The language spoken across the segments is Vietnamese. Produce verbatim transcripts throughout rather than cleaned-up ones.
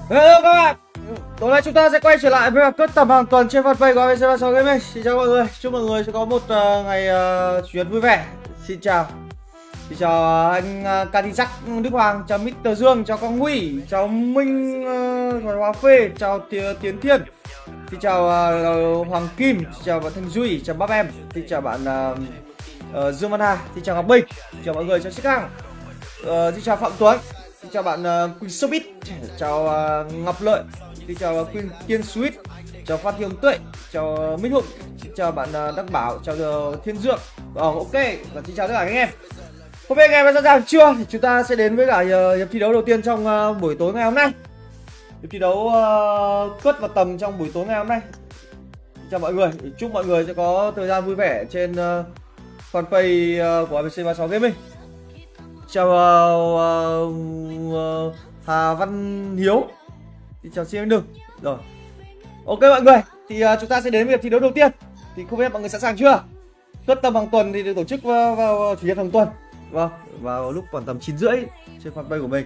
Hello các bạn, tối nay chúng ta sẽ quay trở lại với cất tầm hàng tuần trên fanpage của a bê xê ba mươi sáu Gaming. Xin chào mọi người, chúc mọi người sẽ có một uh, ngày uh, chủ nhật vui vẻ. Xin chào, xin chào anh uh, Kadizac Đức Hoàng, chào mít tơ Dương, chào Quang Huy, chào Minh uh, Hoa Phê, chào Tiến Thiên, xin chào uh, Hoàng Kim, xin chào bạn Thanh Duy, chào Bắp Em, xin chào bạn uh, uh, Dương Văn Hà, xin chào Ngọc Bình, xin chào mọi người, chào Xích Hằng, uh, xin chào Phạm Tuấn. Xin chào bạn uh, Quỳnh Sobit, chào uh, Ngọc Lợi, xin chào uh, Quỳnh Kiên Sweet, chào Phan Hiếu Tuệ, chào uh, Minh Hùng, xin chào bạn uh, Đắc Bảo, chào uh, Thiên Dương. Ờ, ok, và xin chào tất cả các anh em. Hôm nay anh em đã sẵn sàng chưa? Thì chúng ta sẽ đến với cả uh, hiệp thi đấu đầu tiên trong uh, buổi tối ngày hôm nay. Hiệp thi đấu uh, cất và tầm trong buổi tối ngày hôm nay. Xin chào mọi người, chúc mọi người sẽ có thời gian vui vẻ trên uh, fanpage uh, của a bê xê ba mươi sáu Gaming. Chào uh, uh, uh, Hà Văn Hiếu, chào xin anh Đừng. Rồi, ok mọi người, thì uh, chúng ta sẽ đến với hiệp thi đấu đầu tiên. Thì không biết mọi người sẵn sàng chưa? Cất tầm hàng tuần thì được tổ chức vào, vào chủ nhật hàng tuần, vâng, vào lúc khoảng tầm chín rưỡi trên fanpage của mình.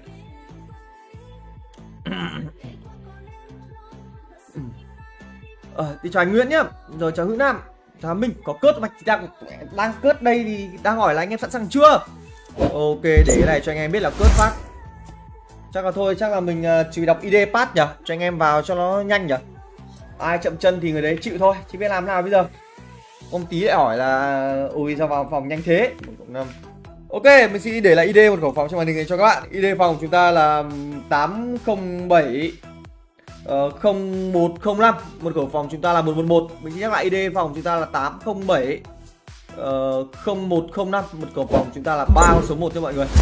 À, thì chào anh Nguyễn nhá, rồi chào Hữu Nam, chào Minh. Có cớt mạch thì đang đang cớt đây thì đang hỏi là anh em sẵn sàng chưa? Ok, để cái này cho anh em biết là cớt phát. Chắc là thôi, chắc là mình uh, chỉ đọc i đê pass nhỉ, cho anh em vào cho nó nhanh nhỉ. Ai chậm chân thì người đấy chịu thôi, chứ biết làm nào bây giờ. Ông tí lại hỏi là ui sao vào phòng nhanh thế. Ok, mình sẽ để lại i đê một khẩu phòng cho màn hình này cho các bạn. i đê phòng chúng ta là tám không bảy không một không năm, một khẩu phòng chúng ta là một một một. Mình sẽ nhắc lại i đê phòng chúng ta là tám không bảy không một không năm, một khẩu phòng chúng ta là ba số một cho mọi người.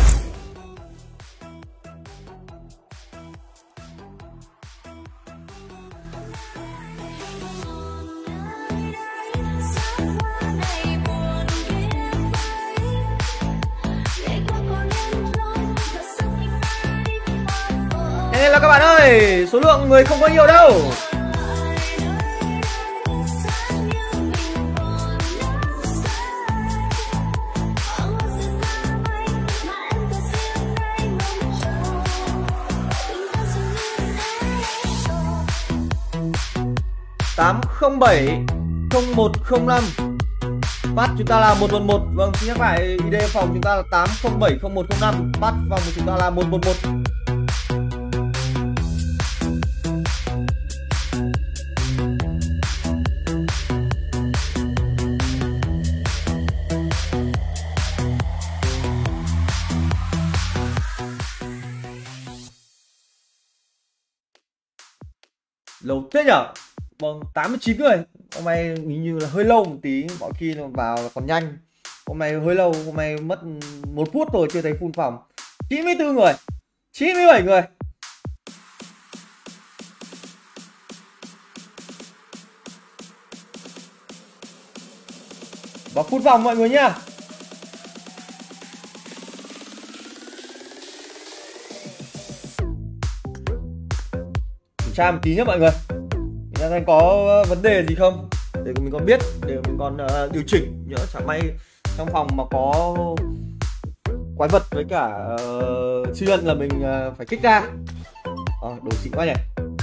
Nên là các bạn ơi, số lượng người không có nhiều đâu. tám không bảy không một không năm, pass chúng ta là một một một. Vâng, xin nhắc lại i đê phòng chúng ta là tám không bảy không một không năm, pass phòng của chúng ta là một một một. Lâu thế nhở? Vâng, tám mươi chín người. Hôm nay hình như là hơi lâu một tí, mọi khi vào là còn nhanh. Hôm nay hơi lâu, hôm nay mất một phút rồi chưa thấy full phòng. chín mươi tư người, chín mươi bảy người. Vào full phòng mọi người nhá. Kiểm tra một tí nhé mọi người, mình có vấn đề gì không để mình còn biết, để mình còn uh, điều chỉnh nhớ chẳng may trong phòng mà có quái vật với cả uh, siêu nhân là mình uh, phải kích ra. À, đồ xịn quá nhỉ.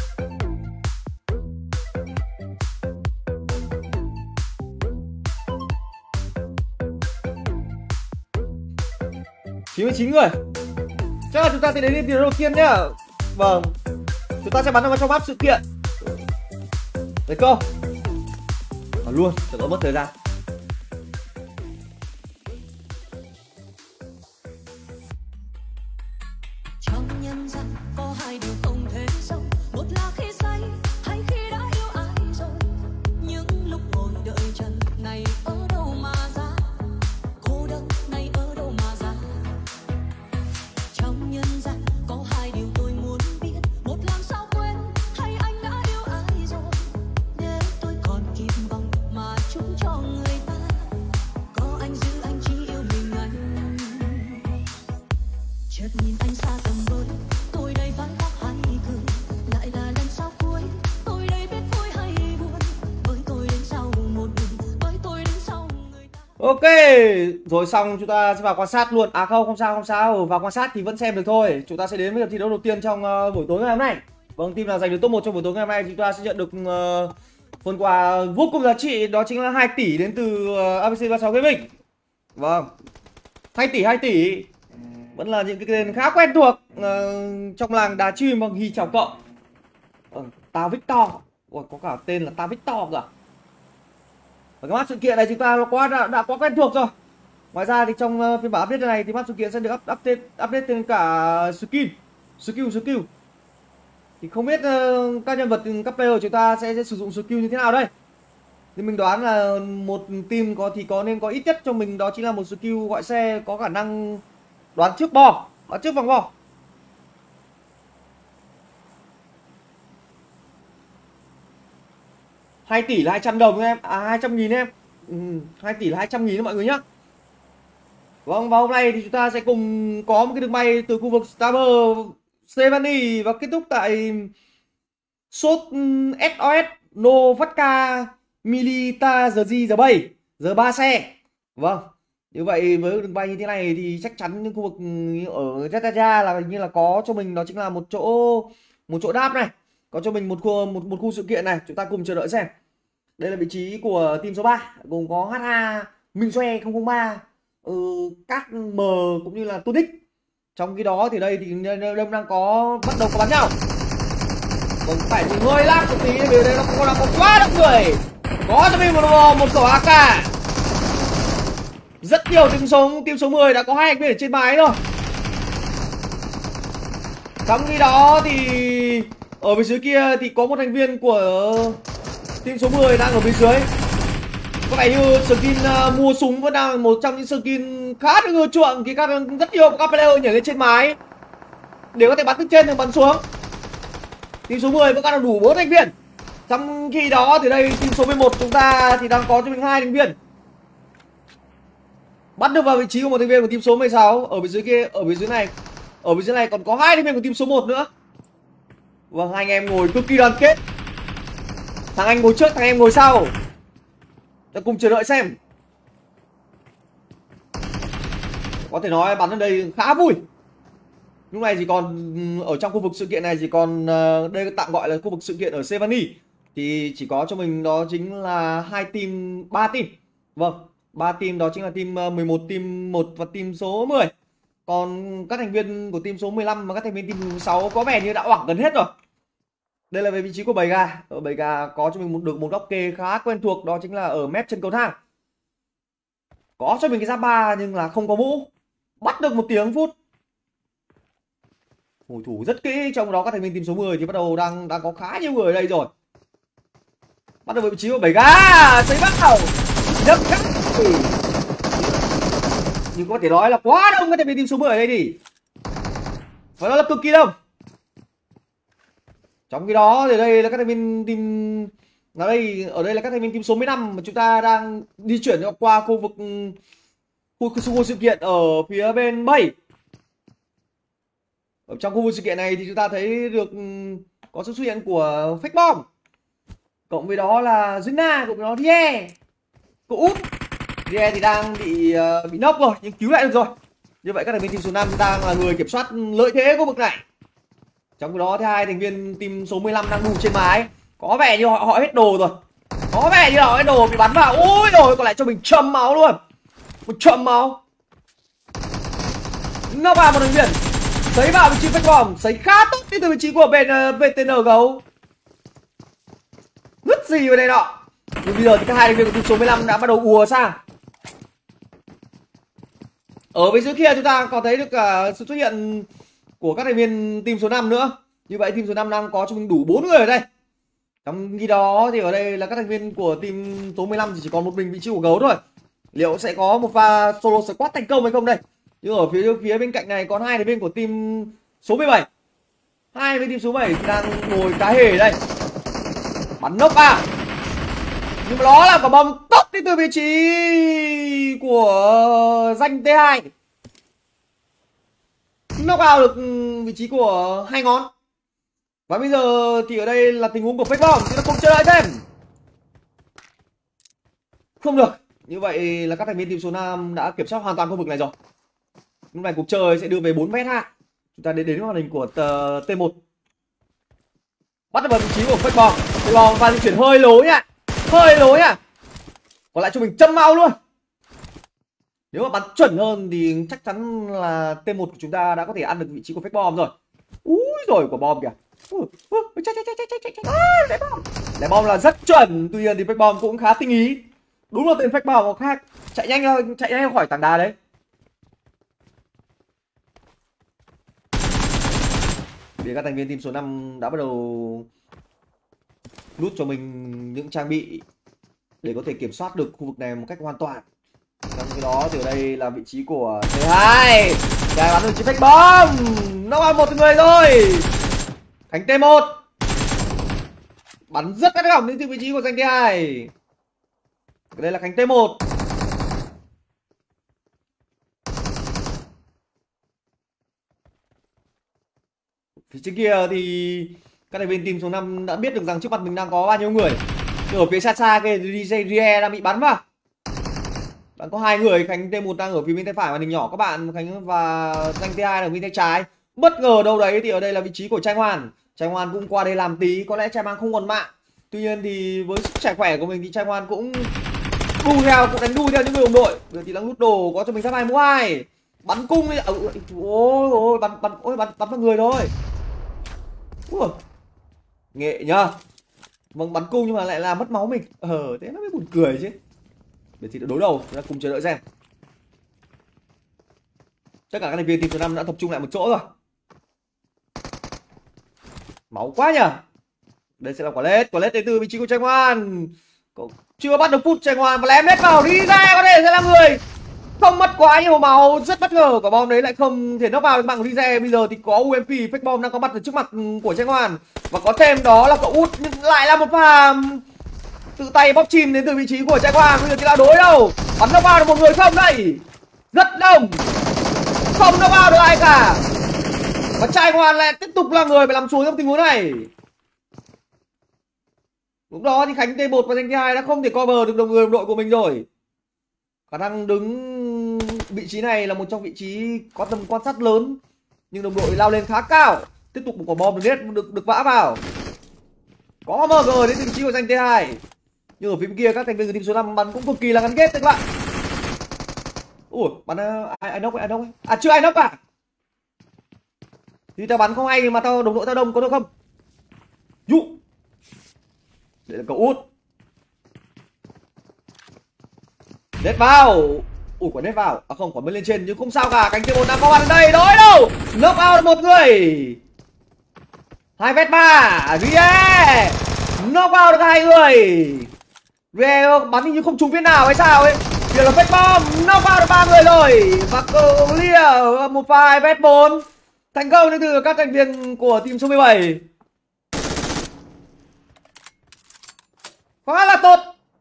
chín mươi chín người. Chắc là chúng ta sẽ đến điểm đầu tiên nhá. Vâng, chúng ta sẽ bắn vào trong map sự kiện. Đấy cơ. Vào luôn, cho nó mất thời gian. Trong nhân gian có hai điều không thể sống, một là khi say hay khi đã yêu ai rồi. Những lúc ngồi đợi chân này ở đâu mà ra, cô đơn này ở đâu mà ra. Trong nhân gian có hai điều tôi muốn biết, một làm sao quên hay anh đã yêu ai rồi. Nếu tôi còn kịp vòng mà chúng cho người ta, có anh giữ anh chỉ yêu mình anh. Chợt nhìn anh xa tầm với, tôi đây phải khóc hay cười, lại là lần sau cuối, tôi đây biết vui hay buồn, với tôi đến sau một người, với tôi đến sau người ta. Ok, rồi xong chúng ta sẽ vào quan sát luôn. À không, không sao, không sao, vào quan sát thì vẫn xem được thôi. Chúng ta sẽ đến với hiệp thi đấu đầu tiên trong uh, buổi tối ngày hôm nay. Vâng, team nào giành được top một trong buổi tối ngày hôm nay chúng ta sẽ nhận được uh, phần quà vô cùng giá trị, đó chính là hai tỷ đến từ uh, a bê xê ba sáu Gaming. Vâng, hai tỷ hai tỷ vẫn là những cái tên khá quen thuộc uh, trong làng đá chim. Vâng, Hi chào cậu. uh, Ta Victor. Ủa, có cả tên là Ta Victor cả. Và cái map sự kiện này chúng ta quá đã, đã quá quen thuộc rồi. Ngoài ra thì trong uh, phiên bản update này thì map sự kiện sẽ được up, update update thêm cả skin, skill skill. Thì không biết uh, các nhân vật các player chúng ta sẽ, sẽ sử dụng skill như thế nào đây. Thì mình đoán là một team có thì có nên có ít nhất cho mình đó chính là một skill gọi xe có khả năng đoán trước bò, đoán trước vòng bò. hai tỷ là hai trăm đồng em, à hai trăm nghìn em. Ừ, hai tỷ là hai trăm nghìn mọi người nhá. Vâng, và hôm nay thì chúng ta sẽ cùng có một cái đường bay từ khu vực Starber Stevani và kết thúc tại Sốt ét o ét Novatka Milita giờ gì giờ bảy giờ ba xe. Vâng, như vậy với đường bay như thế này thì chắc chắn những khu vực ở Jakarta là như là có cho mình đó chính là một chỗ một chỗ đáp này, có cho mình một khu một một khu sự kiện này. Chúng ta cùng chờ đợi xem. Đây là vị trí của team số ba, gồm có hát a Minh Xoe không không ba, ừ, các M cũng như là Tunic. Trong khi đó thì đây thì đông đang có bắt đầu có bắn nhau. Còn phải thì hơi lắc một tí vì đây nó có đang có quá đông người. Có cho mình một một khẩu a ca. Rất nhiều team số team số mười đã có hai thành viên ở trên máy rồi. Trong khi đó thì ở bên dưới kia thì có một thành viên của team số mười đang ở bên dưới. Có vẻ như skin uh, mua súng vẫn đang là một trong những skin khá được ưa chuộng khi các rất nhiều các player nhảy lên trên mái để có thể bắn từ trên hoặc bắn xuống. Team số mười vẫn đang đủ bốn thành viên. Trong khi đó thì đây team số mười một chúng ta thì đang có cho mình hai thành viên. Bắt được vào vị trí của một thành viên của team số mười sáu. Ở bên dưới kia, ở bên dưới này, ở bên dưới này còn có hai thành viên của team số một nữa. Vâng, hai anh em ngồi cực kỳ đoàn kết. Thằng anh ngồi trước, thằng em ngồi sau. Ta cùng chờ đợi xem. Có thể nói bắn ở đây khá vui. Lúc này chỉ còn ở trong khu vực sự kiện này chỉ còn đây tạm gọi là khu vực sự kiện ở Sevani thì chỉ có cho mình đó chính là hai team, ba team. Vâng, ba team đó chính là team mười một, team một và team số mười. Còn các thành viên của team số mười lăm và các thành viên team sáu có vẻ như đã oảng gần hết rồi. Đây là về vị trí của bầy gà. Ở bầy gà có cho mình một được một góc kê khá quen thuộc, đó chính là ở mép chân cầu thang. Có cho mình cái giáp ba nhưng là không có mũ. Bắt được một tiếng phút. Thủ thủ rất kỹ, trong đó các thành viên team số mười thì bắt đầu đang đang có khá nhiều người ở đây rồi. Bắt được vị trí của bầy gà, xây bắt đầu. Nhấp khắc. Nhưng có thể nói là quá đông các thành viên team số mười ở đây đi. Và nó là cực kỳ đông. Trong khi đó thì đây là các thành viên team ở đây ở đây là các thành viên team số mười lăm mà chúng ta đang di chuyển qua khu vực khu, khu, khu sự kiện ở phía bên Bay. Ở trong khu vực sự kiện này thì chúng ta thấy được có sự xuất hiện của Fake Bomb. Cộng với đó là Zuna, cộng với đó Rie. Cô Út. Rie thì đang bị uh, bị nốc rồi nhưng cứu lại được rồi. Như vậy các thành viên team số năm đang là người kiểm soát lợi thế khu vực này. Trong khi đó thì hai thành viên team số mười lăm đang đù trên mái. Có vẻ như họ, họ hết đồ rồi. Có vẻ như họ hết đồ bị bắn vào. Ôi rồi còn lại cho mình châm máu luôn. Một châm máu. Nó vào một thành viên. Sấy vào vị trí Fake Bomb. Sấy khá tốt đi từ vị trí của bên uh, vê tê en gấu. Ngứt gì vào đây nọ. Nhưng bây giờ thì các hai thành viên của team số mười lăm đã bắt đầu ùa sang. Ở bên dưới kia chúng ta còn thấy được cả sự xuất hiện của các thành viên team số năm nữa. Như vậy team số năm đang có cho mình đủ bốn người ở đây. Trong khi đó thì ở đây là các thành viên của team số mười lăm thì chỉ còn một mình vị trí của gấu thôi. Liệu sẽ có một pha solo squad thành công hay không đây? Nhưng ở phía phía bên cạnh này còn hai thành viên của team số mười bảy. Hai bên team số bảy đang ngồi cá hề ở đây. Bắn nốc à. Nhưng mà đó là quả bom tốt đi từ vị trí của danh tê hai. Knock out được vị trí của hai ngón. Và bây giờ thì ở đây là tình huống của Fake Bomb. Chúng ta cùng chờ đợi thêm. Không được. Như vậy là các thành viên team số năm đã kiểm soát hoàn toàn khu vực này rồi. Lúc này cuộc chơi sẽ đưa về bốn mét ha. Chúng ta đến đến màn hình của tê một. Bắt được vào vị trí của Fake Bomb. Fake Bomb và di chuyển hơi lố nhá. Hơi lố nhá. Còn lại cho mình châm mau luôn. Nếu mà bắn chuẩn hơn thì chắc chắn là T một của chúng ta đã có thể ăn được vị trí của Fake Bomb rồi. Úi rồi quả bom kìa. Ném bom là rất chuẩn, tuy nhiên thì Fake Bomb cũng khá tinh ý. Đúng là tên Fake Bomb có khác. Chạy nhanh chạy nhanh khỏi tảng đá đấy. Vì các thành viên team số năm đã bắt đầu lút cho mình những trang bị để có thể kiểm soát được khu vực này một cách hoàn toàn. Trong cái đó thì ở đây là vị trí của T hai. T hai bắn được chiếc Fake Bomb. Nó vào một người rồi. Khánh T một bắn rất cắt gỏng đến từ vị trí của danh T hai. Đây là Khánh T một. Phía trên kia thì các thành viên team số năm đã biết được rằng trước mặt mình đang có bao nhiêu người. Nhưng ở phía xa xa kia thì D J Rie đang bị bắn vào. Đang có hai người, Khánh T một đang ở phía bên tay phải màn hình nhỏ các bạn, Khánh và danh T hai ở bên tay trái. Bất ngờ đâu đấy thì ở đây là vị trí của Trai Ngoan. Trai Ngoan cũng qua đây làm tí, có lẽ Trai Mang không còn mạng. Tuy nhiên thì với sức trẻ khỏe của mình thì Trai Ngoan cũng đu theo, cũng đánh đu theo những người đồng đội. Bây giờ thì đang lút đồ, có cho mình giáp hai mũ hai. Bắn cung đi. Ôi ôi bắn bắn ôi bắn bắn vào người thôi. Ui. Nghệ nhá. Vâng, bắn cung nhưng mà lại làm mất máu mình. Ờ thế nó mới buồn cười chứ. Để thì đối đầu, chúng ta cùng chờ đợi xem. Tất cả các thành viên team số năm đã tập trung lại một chỗ rồi. Máu quá nhỉ. Đây sẽ là quả lết, quả lết đến từ vị trí của Trai Ngoan. Chưa bắt được phút, Trai Ngoan và lém lết vào, đi ra có thể sẽ là người không mất quá nhiều máu, rất bất ngờ. Quả bom đấy lại không thể knock vào được mạng của Rize. Bây giờ thì có u em pê Fake Bomb đang có mặt ở trước mặt của Trai Ngoan. Và có thêm đó là cậu út, nhưng lại là một pha tự tay bóp chìm đến từ vị trí của Trai Ngoan. Bây giờ thì là đối đâu, bắn knock vào được một người không đây, rất đông, không knock vào được ai cả. Và Trai Ngoan lại tiếp tục là người phải làm xuống trong tình huống này. Lúc đó thì Khánh T một và danh T hai đã không thể cover được đồng người đồng đội của mình rồi. Khả năng đứng vị trí này là một trong vị trí có tầm quan sát lớn, nhưng đồng đội lao lên khá cao. Tiếp tục một quả bom được được được vã vào. Có em giê đến vị trí của danh T hai. Nhưng ở phía bên kia các thành viên của team số năm bắn cũng cực kỳ là gắn kết các bạn. Ủa, bắn ai ai knock ai knock à, chưa ai knock à? Thì tao bắn không hay mà tao đồng đội tao đông có được không? Dụ. Đây là cậu út. Nét vào. Ủa quả nét vào. À không, quả bên lên trên nhưng không sao cả. Cánh T một đang có mặt ở đây. Đối đâu. Knock out một người. Hai vét ba. Rie. Knock out được hai người. Rie bắn như không trúng viên nào hay sao ấy. Việc là Fake Bomb. Knock out được ba người rồi. Và clear một pha hai vét bốn. Thành công đến từ các thành viên của team số mười bảy. Quá là tốt.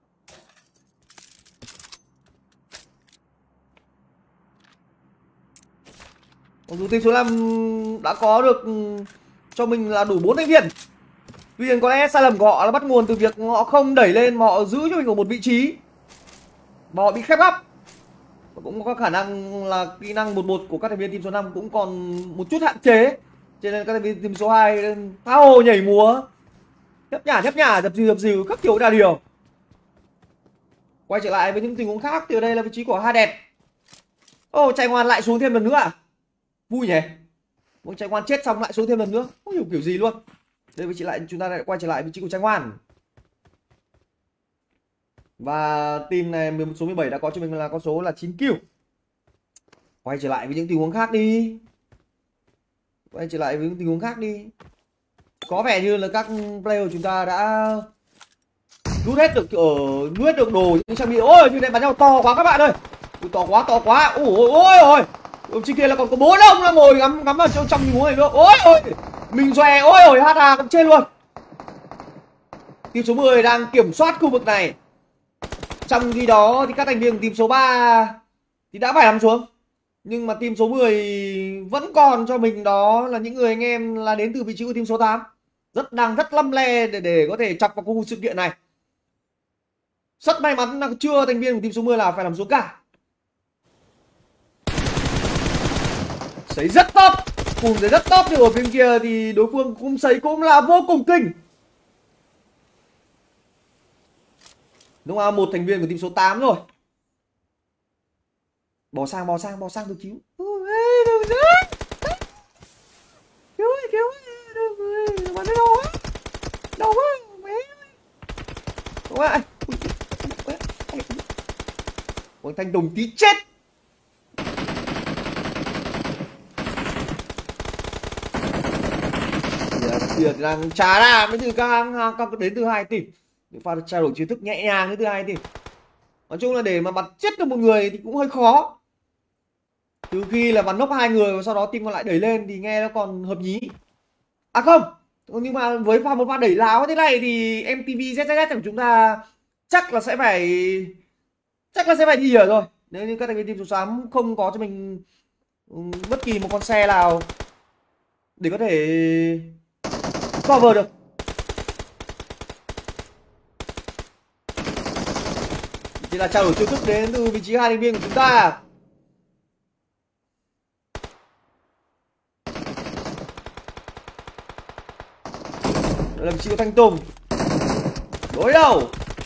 Mặc dù team số năm đã có được cho mình là đủ bốn thành viên. Tuy nhiên có lẽ sai lầm của họ là bắt nguồn từ việc họ không đẩy lên mà họ giữ cho mình ở một vị trí. Và họ bị khép góc. Và cũng có khả năng là kỹ năng một một của các thành viên team số năm cũng còn một chút hạn chế. Cho nên các thành viên team số hai tha hồ nhảy múa, nhấp nhả nhấp nhả, dập dìu dập dìu các kiểu đa điều. Quay trở lại với những tình huống khác thì ở đây là vị trí của hai đẹp. Ô, Trai Ngoan lại xuống thêm lần nữa à? Vui nhỉ. Một Trai Ngoan chết xong lại xuống thêm lần nữa, không hiểu kiểu gì luôn. Đây vị trí lại, chúng ta lại quay trở lại vị trí của Trai Ngoan. Và team này mười một số mười bảy đã có cho mình là con số là chín kill. Quay trở lại với những tình huống khác đi. Quay trở lại với những tình huống khác đi. Có vẻ như là các player của chúng ta đã rút hết được ở nuốt được đồ những trang bị. Ôi như này bắn nhau to quá các bạn ơi. Ui, to quá to quá. Ôi ôi ôi. Ở trên kia là còn có bốn ông là ngồi ngắm ngắm ở trong trong tình huống này nữa. Ôi ôi. Mình xòe ôi ôi hát à cũng trên luôn. Team số mười đang kiểm soát khu vực này. Trong khi đó thì các thành viên của team số ba thì đã phải nằm xuống. Nhưng mà team số mười vẫn còn cho mình đó là những người anh em là đến từ vị trí của team số tám. Rất đang rất lăm le để, để có thể chọc vào khu sự kiện này. Rất may mắn là chưa thành viên của team số mười là phải làm xuống cả. Sấy rất tốt. Cùng sấy rất tốt. Thì ở bên kia thì đối phương cũng sấy cũng là vô cùng kinh. Đúng không? Một thành viên của team số tám rồi. Bỏ sang, bỏ sang, bỏ sang tôi cứu. Cứu ơi, cứu ơi. Bắn đâu quá. Đâu quá. Đúng rồi. Ôi, Thanh Tùng tí chết. Bây giờ đang trả ra mới từ các các đến từ hai team. Để pha trao đổi chiêu thức nhẹ nhàng đến từ hai team. Nói chung là để mà bắn chết được một người thì cũng hơi khó. Trừ khi là bắn nốc hai người và sau đó team còn lại đẩy lên thì nghe nó còn hợp nhí. À không, nhưng mà với pha một pha đẩy láo thế này thì em tê vê zét zét của chúng ta chắc là sẽ phải chắc là sẽ phải đi hiểu rồi. Nếu như các thành viên team số tám không có cho mình bất kỳ một con xe nào để có thể cover được. Chỉ là trao đổi chiêu thức đến từ vị trí hai thành viên của chúng ta. Đây là vị trí của Thanh Tùng. Đối đầu.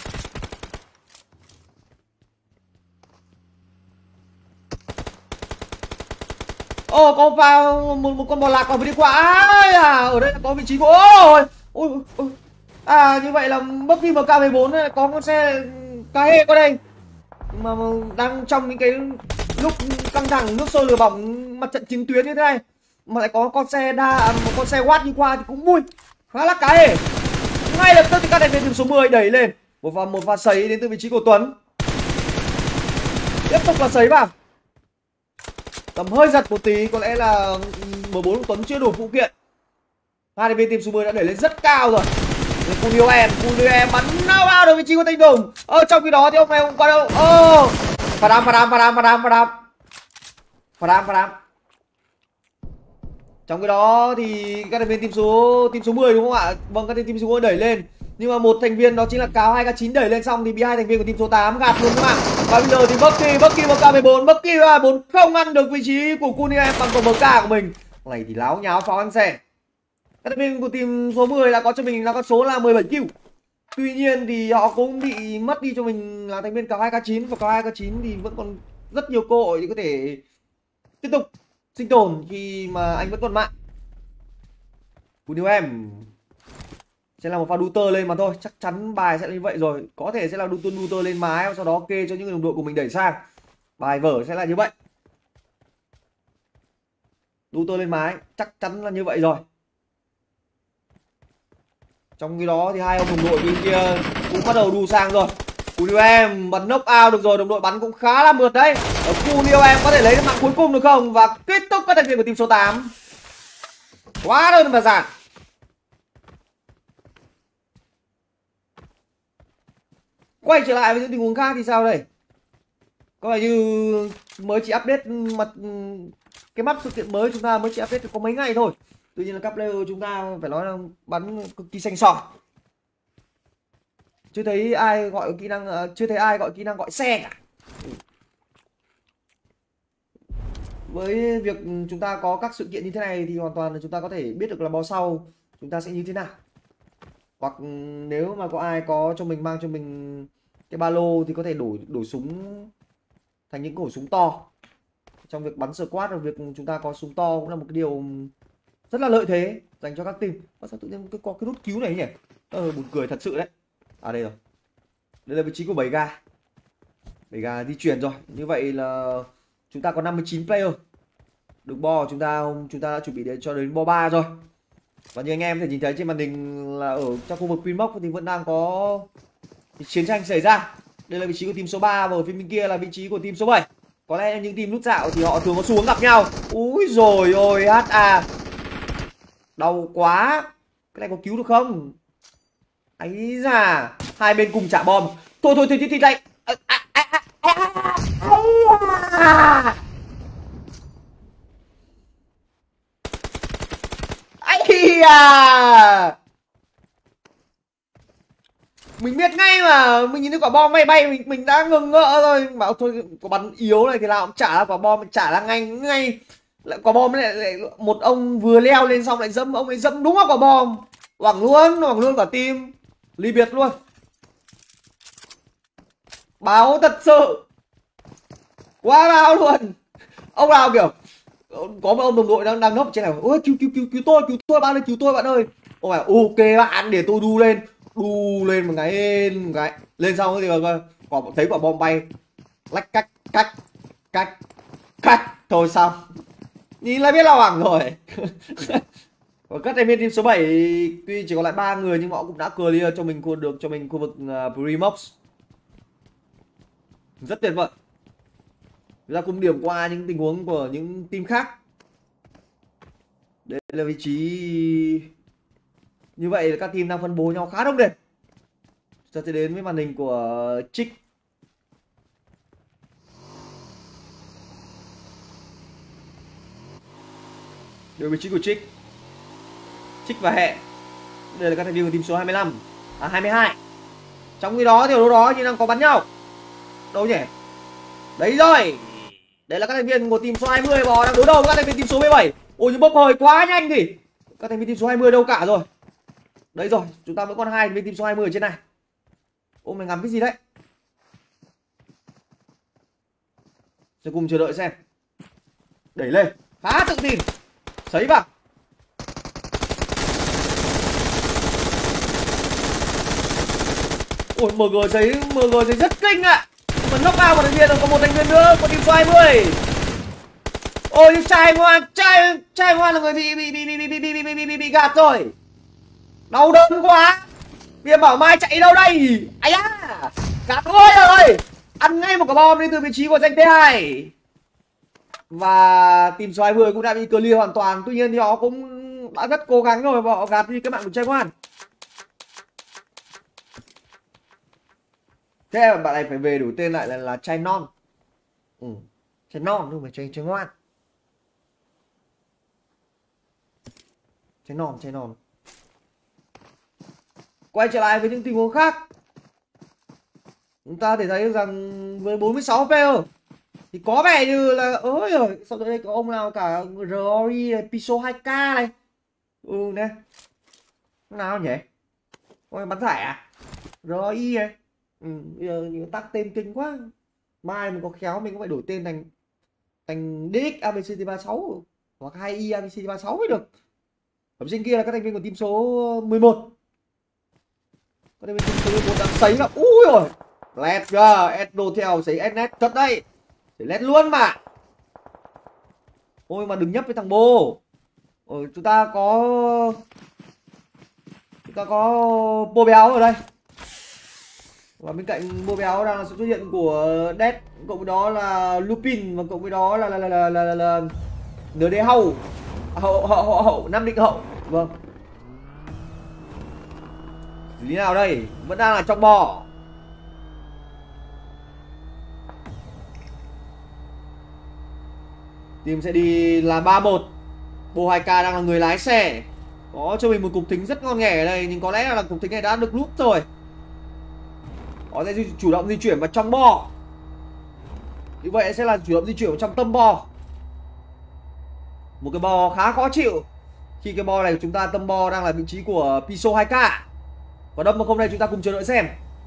Ồ, oh, có vào một, một con bò lạc vào đi qua. À, ở đây có vị trí của ôi ôi ôi. À, như vậy là bất kỳ một K mười bốn này có con xe cá hê qua đây. Mà, mà đang trong những cái lúc căng thẳng, nước sôi lửa bỏng, mặt trận chiến tuyến như thế này mà lại có con xe đa một con xe Watt đi qua thì cũng vui. Khá là cá hề. Ngay lập tức thì các thành viên team số mười đẩy lên. Một pha một pha sấy đến từ vị trí của Tuấn. Tiếp tục là sấy vào. Tầm hơi giật một tí, có lẽ là M bốn của Tuấn chưa đủ phụ kiện. Hai thành viên team số mười đã đẩy lên rất cao rồi. Cunioen, Cunioen bắn nào vào được vị trí của Thanh Tùng. Ờ trong khi đó thì ông này không qua đâu. Ờ Phá đám, phá đám, phá đám, phá đám, phá đám. Phá đám, phá đám. Trong cái đó thì các thành viên team số team số mười đúng không ạ? Vâng, các team số mười đẩy lên. Nhưng mà một thành viên đó chính là Cáo hai K chín đẩy lên xong thì bị hai thành viên của team số tám gạt luôn các bạn. Và bây giờ thì Bucky, Bucky một K mười bốn, Bucky ba bốn không ăn được vị trí của Cunioen bằng tổ M K của mình. Này thì láo nháo pháo ăn xe. Các thành viên của team số mười đã có cho mình là con số là mười bảy kill. Tuy nhiên thì họ cũng bị mất đi cho mình là thành viên Cáo hai K chín, và Cáo hai K chín thì vẫn còn rất nhiều cơ hội để có thể tiếp tục sinh tồn khi mà anh vẫn còn mạng. Cunioen sẽ là một pha đu-tơ lên mà thôi, chắc chắn bài sẽ như vậy rồi. Có thể sẽ là đu-tơ đu-tơ lên mái, sau đó kê cho những người đồng đội của mình đẩy sang. Bài vở sẽ là như vậy. Đu-tơ lên mái, chắc chắn là như vậy rồi. Trong khi đó thì hai ông đồng đội bên kia cũng bắt đầu đu sang rồi. Cunioen bắn knock out được rồi, đồng đội bắn cũng khá là mượt đấy. Cunioen có thể lấy được mạng cuối cùng được không? Và kết thúc các thành viên của team số tám. Quá đơn mà giản. Quay trở lại với những tình huống khác thì sao đây? Có vẻ như mới chỉ update mặt cái map sự kiện mới chúng ta mới chỉ update có mấy ngày thôi. Tuy nhiên là các player chúng ta phải nói là bắn cực kỳ xanh sỏ. Chưa thấy ai gọi kỹ năng chưa thấy ai gọi kỹ năng gọi xe cả. Với việc chúng ta có các sự kiện như thế này thì hoàn toàn là chúng ta có thể biết được là bao sau chúng ta sẽ như thế nào. Hoặc nếu mà có ai có cho mình mang cho mình cái ba lô thì có thể đổi đổi súng thành những khẩu súng to. Trong việc bắn squad và việc chúng ta có súng to cũng là một cái điều rất là lợi thế dành cho các team. Sao tự nhiên cứ có cái nút cứu này nhỉ? Ờ buồn cười thật sự đấy. À đây rồi. Đây là vị trí của bảy ga. bảy ga di chuyển rồi. Như vậy là chúng ta có năm mươi chín player. Được bo chúng ta chúng ta đã chuẩn bị để cho đến bo ba rồi. Và như anh em có thể nhìn thấy trên màn hình là ở trong khu vực Pinbox thì vẫn đang có chiến tranh xảy ra. Đây là vị trí của team số ba và ở phía bên kia là vị trí của team số bảy. Có lẽ những team nút dạo thì họ thường có xu hướng gặp nhau. Úi rồi ôi hát a. Đau quá. Cái này có cứu được không? Ấy da. Hai bên cùng trả bom. Thôi thôi thôi thì lại. Ấy à. Mình biết ngay mà, mình nhìn thấy quả bom bay bay mình mình đã ngừng ngỡ rồi. Bảo thôi quả bắn yếu này thì nào cũng trả ra quả bom, trả ra ngay ngay. Lại quả bom lại, lại một ông vừa leo lên xong lại dẫm, ông ấy dẫm đúng vào quả bom. Hoảng luôn, hoảng luôn cả team. Ly biệt luôn. Báo thật sự. Quá báo luôn. Ông nào kiểu có một ông đồng đội đang đang nấp trên này. Ôi cứu cứu cứu cứu tôi, cứu tôi bạn ơi, cứu tôi bạn ơi. Ông bảo ok bạn, để tôi đu lên. Đu lên một cái lên một cái. Lên xong thì quả thấy quả bom bay. Lách cách cách cách cách thôi xong. Nhìn là biết là hoảng rồi. Và các thành viên team số bảy tuy chỉ còn lại ba người nhưng họ cũng đã clear cho mình được cho mình khu vực uh, Primox. Rất tuyệt vời. Chúng ta cùng điểm qua những tình huống của những team khác. Đây là vị trí. Như vậy là các team đang phân bố nhau khá đông đều. Chúng ta sẽ đến với màn hình của Trích. Đây là vị trí của Trích. Trích và Hẹ. Đây là các thành viên của team số hai mươi lăm. À hai mươi hai. Trong khi đó thì ở đâu đó như đang có bắn nhau. Đâu nhỉ? Đấy rồi. Đây là các thành viên của team số hai mươi bò đang đối đầu với các thành viên team số mười bảy. Ôi nhưng bốc hơi quá nhanh thì. Các thành viên team số hai mươi đâu cả rồi. Đấy rồi, chúng ta vẫn còn hai thành viên team số hai mươi ở trên này. Ôi mày ngắm cái gì đấy? Sẽ cùng chờ đợi xem. Đẩy lên, khá tự tin. Sấy vào. Ôi em giê giấy, em giê giấy rất kinh ạ. À. Mà knock out một thành viên rồi, có một thành viên nữa của team số hai mươi. Ôi trai ngoan, trai trai ngoan là người bị bị bị bị bị bị bị bị bị bị gạt rồi. Đau đớn quá. Bây giờ bảo Mai chạy đâu đây? Ấy à, gạt thôi rồi. Ăn ngay một quả bom đi từ vị trí của danh T hai. Và team số hai mươi cũng đã bị clear hoàn toàn. Tuy nhiên thì họ cũng đã rất cố gắng rồi và họ gạt đi cái mạng của trai ngoan. Thế bạn này phải về đổi tên lại là, là trai non. Ừ, trai non không phải trai, trai ngoan. Trai non, trai non. Quay trở lại với những tình huống khác. Chúng ta thể thấy rằng với bốn mươi sáu player thì có vẻ như là ôi rồi, sau đây có ông nào cả Rory này, Piso hai K này. Ừ nè. Nào nhỉ? Ôi bắn giải à? Rory này. Ừ, bây giờ tắt tên kinh quá. Mai mình có khéo mình cũng phải đổi tên thành thành đê ích a bê xê tê ba mươi sáu hoặc hai i a bê xê tê ba mươi sáu mới được. Ở trên kia là các thành viên của team số mười một. Các thành viên team số mười một đang sấy là ui rồi. Lẹt kìa, Edno theo sấy Ednet thật đây. Sấy lẹt luôn mà. Ôi mà đừng nhấp với thằng Bô. Ôi, chúng ta có chúng ta có Bô béo ở đây. Và bên cạnh Bô béo đang là sự xuất hiện của Dead, cộng với đó là Lupin và cộng với đó là là là là là, là, là en đê Hậu. Hậu hậu hậu hậu Nam Định Hậu. Vâng. Xử lý nào đây? Vẫn đang là trong bò. Team sẽ đi là ba một. Bô hai K đang là người lái xe. Có cho mình một cục thính rất ngon nghẻ ở đây, nhưng có lẽ là cục thính này đã được lút rồi. Họ sẽ chủ động di chuyển vào trong bo. Như vậy sẽ là chủ động di chuyển vào trong tâm bo. Một cái bo khá khó chịu. Khi cái bo này của chúng ta, tâm bo đang là vị trí của Piso hai K. Có đâm mà không đây chúng ta cùng chờ đợi xem.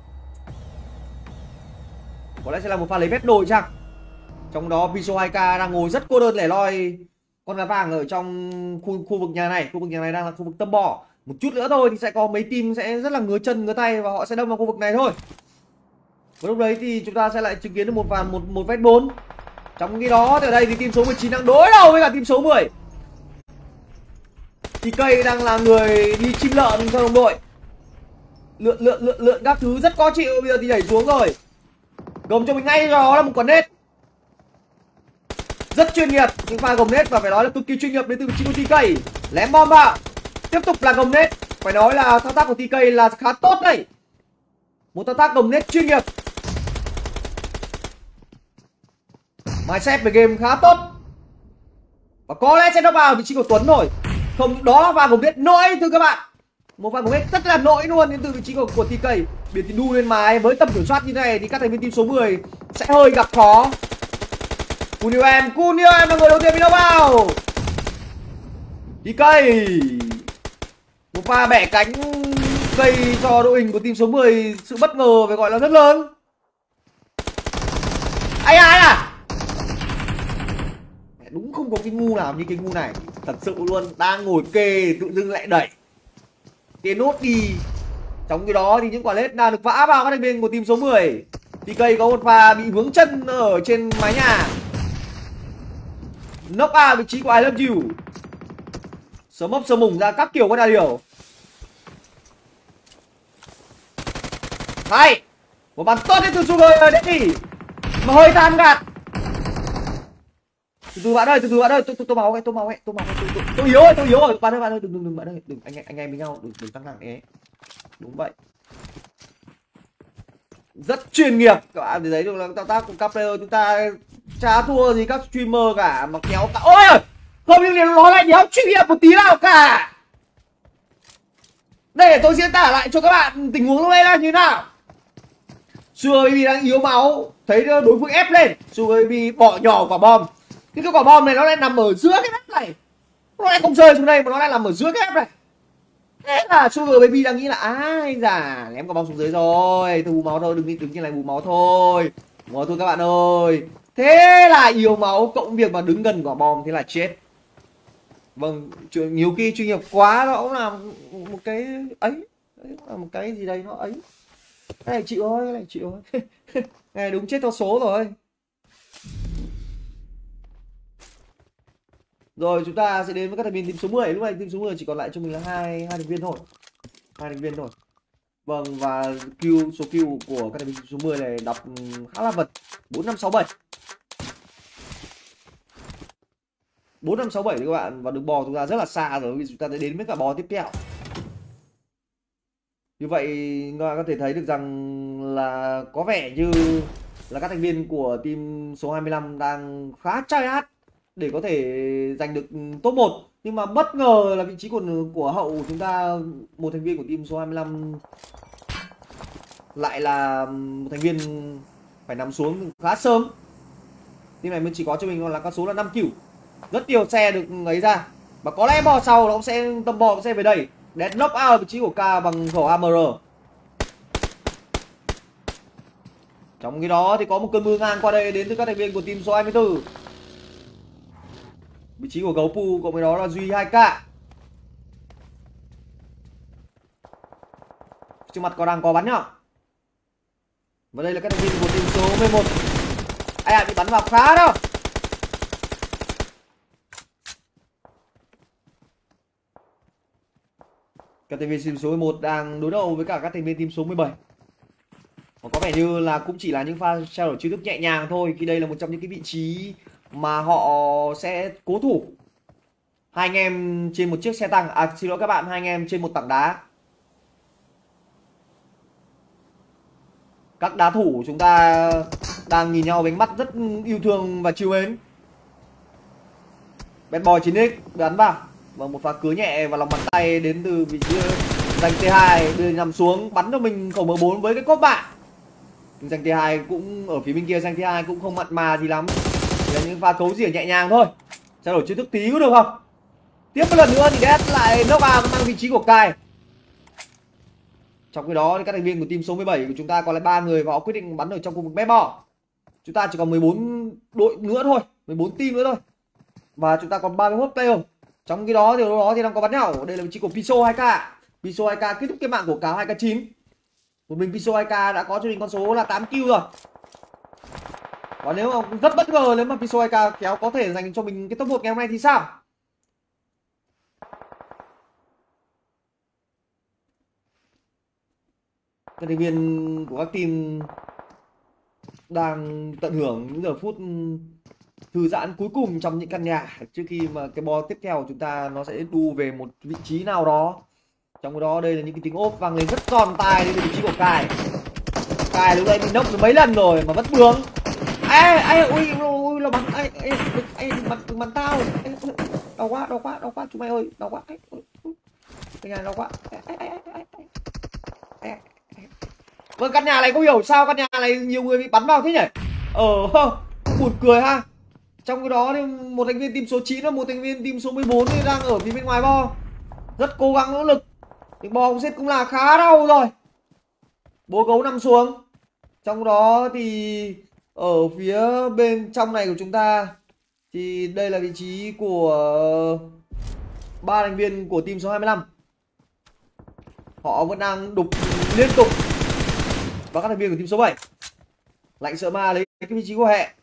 Có lẽ sẽ là một pha lấy vét đồi chăng. Trong đó Piso hai K đang ngồi rất cô đơn lẻ loi con gà vàng ở trong khu, khu vực nhà này. Khu vực nhà này đang là khu vực tâm bo. Một chút nữa thôi thì sẽ có mấy team sẽ rất là ngứa chân ngứa tay và họ sẽ đâm vào khu vực này thôi. Và lúc đấy thì chúng ta sẽ lại chứng kiến được một ván một một vét bốn. Trong khi đó thì ở đây thì team số mười chín đang đối đầu với cả team số mười. Thì cây đang là người đi chim lợn cho đồng đội. Lượn lượn lượn lượn các thứ rất khó chịu. Bây giờ thì nhảy xuống rồi. Gồng cho mình ngay đó là một quả nết. Rất chuyên nghiệp. Những pha gồng nết và phải nói là cực kỳ chuyên nghiệp đến từ vị trí của tê ca. Lém bom vào. Tiếp tục là gồng nết. Phải nói là thao tác của tê ca là khá tốt đây. Một thao tác gồng nết chuyên nghiệp. Mindset về game khá tốt. Và có lẽ sẽ nó vào vị trí của Tuấn rồi. Không đó và gồng nết nỗi thưa các bạn. Một pha gồng nết rất là nỗi luôn đến từ vị trí của, của tê ca. Biển thì đu lên mái với tầm kiểm soát như này thì các thành viên team số mười sẽ hơi gặp khó. Cunio em, Cunio em là người đầu tiên bị đâu vào. tê ca. Một pha bẻ cánh gây cho đội hình của team số mười sự bất ngờ phải gọi là rất lớn. ai ai à? Đúng không có cái ngu nào như cái ngu này. Thật sự luôn, đang ngồi kê tự dưng lại đẩy cái nốt đi. Trong cái đó thì những quả lết đang được vã vào các thành viên của team số mười. pê ca có một pha bị vướng chân ở trên mái nhà. Knock out vị trí của I love you. Sớm mốc sớm mùng ra các kiểu con đà điều. Hay một bàn tốt đến từ Sugar rồi đấy nhỉ. Mà hơi tàn gạt. Từ từ bạn ơi, từ từ bạn ơi, tôi tôi tôi máu ấy, tôi máu ấy, tôi máu ấy, tôi, tôi, tôi yếu ơi, tôi yếu rồi. Bạn ơi, bạn ơi, đừng đừng đừng bạn ơi, đừng anh anh em với nhau, đừng đừng căng thẳng thế. Đúng vậy. Rất chuyên nghiệp các bạn, thì thấy được là tao tác của các player chúng ta chả thua gì các streamer cả mà kéo cả. Ôi không, nhưng nó lại đéo chuyên nghiệp một tí nào cả. Để tôi diễn tả lại cho các bạn tình huống lúc đây là như thế nào. Sugar Baby đang yếu máu, thấy đối phương ép lên, Sugar Baby bỏ nhỏ quả bom. Cái quả bom này nó lại nằm ở giữa cái map này, nó lại không rơi xuống đây mà nó lại nằm ở giữa cái map này. Thế là Sugar Baby đang nghĩ là ai da ném quả bom xuống dưới rồi, tôi bù máu thôi, đừng đi đứng như này bù máu thôi, bù máu thôi các bạn ơi. Thế là yếu máu cộng việc mà đứng gần quả bom, thế là chết. Vâng, nhiều khi chuyên nghiệp quá nó cũng là một cái ấy, đấy là một cái gì đây nó ấy. Cái này chịu thôi, cái này chịu thôi. Này đúng chết theo số rồi. Rồi chúng ta sẽ đến với các thành viên team số mười. Lúc này team số mười chỉ còn lại cho mình là hai hai thành viên thôi. Hai thành viên thôi. Vâng, và Q số Q của các thành viên số mười này đọc khá là vật. bốn năm sáu bảy. bốn năm sáu bảy các bạn, và đường bò chúng ta rất là xa rồi vì chúng ta sẽ đến với cả bò tiếp theo. Như vậy các bạn có thể thấy được rằng là có vẻ như là các thành viên của team số hai mươi lăm đang khá try hard để có thể giành được top một. Nhưng mà bất ngờ là vị trí của của hậu chúng ta, một thành viên của team số hai mươi lăm lại là một thành viên phải nằm xuống khá sớm. Team này mới chỉ có cho mình là con số là năm kill. Rất nhiều xe được ấy ra. Và có lẽ bò sau nó cũng sẽ tâm bò cũng sẽ về đây. Để knock out vị trí của K bằng khẩu a em rờ. Trong khi đó thì có một cơn mưa ngang qua đây đến từ các thành viên của team số hai mươi tư. Vị trí của gấu pu cộng với đó là Duy hai K. Trước mặt có đang có bắn nhá. Và đây là các thành viên của team số mười một. Ai à, bị bắn vào khá đâu. Các thành viên team số mười một đang đối đầu với cả các thành viên team số mười bảy. Và có vẻ như là cũng chỉ là những pha trao đổi chiêu thức nhẹ nhàng thôi, khi đây là một trong những cái vị trí mà họ sẽ cố thủ. Hai anh em trên một chiếc xe tăng, à xin lỗi các bạn, hai anh em trên một tảng đá. Các đá thủ chúng ta đang nhìn nhau với ánh mắt rất yêu thương và chiều mến. Bad Boy chín x bắn vào và một pha cứa nhẹ vào lòng bàn tay đến từ vị trí giành T hai, đưa nằm xuống bắn cho mình khẩu M bốn với cái cốp bạ. Giành T hai cũng ở phía bên kia, giành T hai cũng không mặn mà gì lắm, chỉ là những pha cấu rỉa nhẹ nhàng thôi. Trao đổi chiêu thức tí có được không? Tiếp một lần nữa thì Death lại knock out mang vị trí của Kai. Trong khi đó thì các thành viên của team số mười bảy của chúng ta còn lại ba người và họ quyết định bắn ở trong khu vực bé bò. Chúng ta chỉ còn mười bốn đội nữa thôi, mười bốn team nữa thôi. Và chúng ta còn ba mươi mốt player. Trong khi đó thì đó thì đang có bắn nhau. Đây là vị trí của Piso hai K. Piso hai K kết thúc cái mạng của cáo hai K chín. Một mình Piso hai K đã có cho mình con số là tám kill rồi. Và nếu mà rất bất ngờ nếu mà Piso hai K kéo có thể dành cho mình cái top một ngày hôm nay thì sao? Các thành viên của các team đang tận hưởng những giờ phút thư giãn cuối cùng trong những căn nhà trước khi mà cái ball tiếp theo của chúng ta nó sẽ đu về một vị trí nào đó. Trong đó đây là những cái tiếng ốp vang lên rất giòn tai đến vị trí của Cài. Cài lúc đây bị nốc mấy lần rồi mà vẫn bướng. Ai ai ui ui nó bắn ai ai ai bắn bắn tao. Đau quá, đau quá, đau quá chúng mày ơi, đau quá. Cái nhà đau quá. Vâng, căn nhà này không hiểu sao căn nhà này nhiều người bị bắn vào thế nhỉ? Ờ buồn cười ha. Trong cái đó thì một thành viên team số chín và một thành viên team số mười bốn thì đang ở phía bên ngoài bo. Rất cố gắng nỗ lực. Thì bò cũng giết cũng là khá đau rồi. Bố gấu nằm xuống. Trong đó thì Ở phía bên trong này của chúng ta thì đây là vị trí của ba thành viên của team số hai mươi lăm. Họ vẫn đang đục liên tục và các thành viên của team số bảy. Lạnh sợ ma lấy cái vị trí của hệ.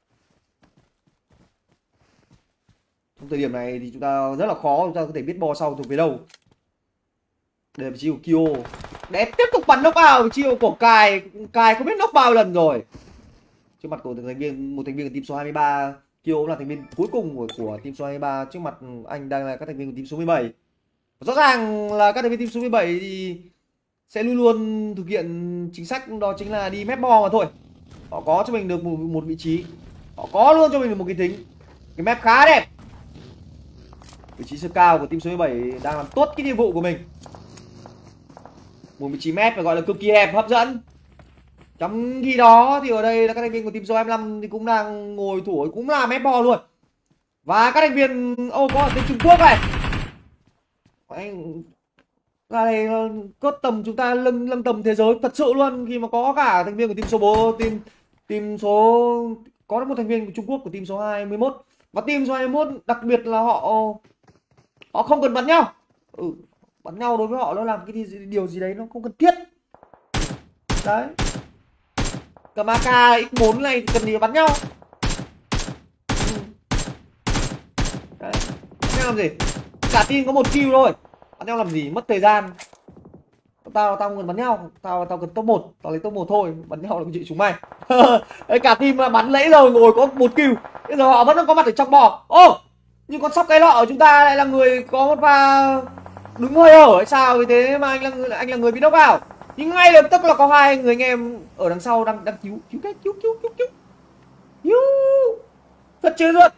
Trong thời điểm này thì chúng ta rất là khó chúng ta có thể biết bo sau thuộc về đâu. Đây là vị trí của Kyo. Đẹp, tiếp tục bắn knock vào vị trí của Cài. Cài không biết knock bao lần rồi. Trước mặt của thành viên một thành viên của team số hai mươi ba, Kyo cũng là thành viên cuối cùng của của team số hai mươi ba. Trước mặt anh đang là các thành viên của team số mười bảy. Rõ ràng là các thành viên team số mười bảy thì sẽ luôn luôn thực hiện chính sách đó chính là đi mép bo mà thôi. Họ có cho mình được một, một vị trí, họ có luôn cho mình được một cái thính, cái map khá đẹp. Vị trí sơ cao của team số mười bảy đang làm tốt cái nhiệm vụ của mình. Một vị trí map phải gọi là cực kỳ hẹp hấp dẫn. Trong khi đó thì ở đây là các thành viên của team số hai mươi lăm thì cũng đang ngồi thủ, cũng là mép bo luôn. Và các thành viên ô oh, có ở tên Trung Quốc này. Anh ra đây cất tầm chúng ta lưng lưng tầm thế giới thật sự luôn, khi mà có cả thành viên của team số bốn, team team số có một thành viên của Trung Quốc của team số hai mươi mốt. Và team số hai mươi mốt đặc biệt là họ họ không cần bắn nhau. Ừ, bắn nhau đối với họ nó làm cái điều gì đấy nó không cần thiết. Đấy. Cầm a ca ích bốn này thì cần gì bắn nhau. Ừ. Đấy. Bắn nhau làm gì? Cả team có một kill thôi. Bắn nhau làm gì? Mất thời gian. Tao tao không cần bắn nhau, tao tao cần top một, tao lấy top một thôi, bắn nhau là cái chuyện chúng mày. Đấy, cả team bắn lấy rồi ngồi có một kill. Bây giờ họ vẫn đang có mặt ở trong bò. Ô, oh, nhưng con sóc cái lọ của chúng ta lại là người có một pha đứng hơi hở hay sao vì thế mà anh là người anh là người bị knock vào. Nhưng ngay lập tức là có hai người anh em ở đằng sau đang đang cứu cứu cái cứu cứu cứu cứu. Cứu. Thật chứ luôn.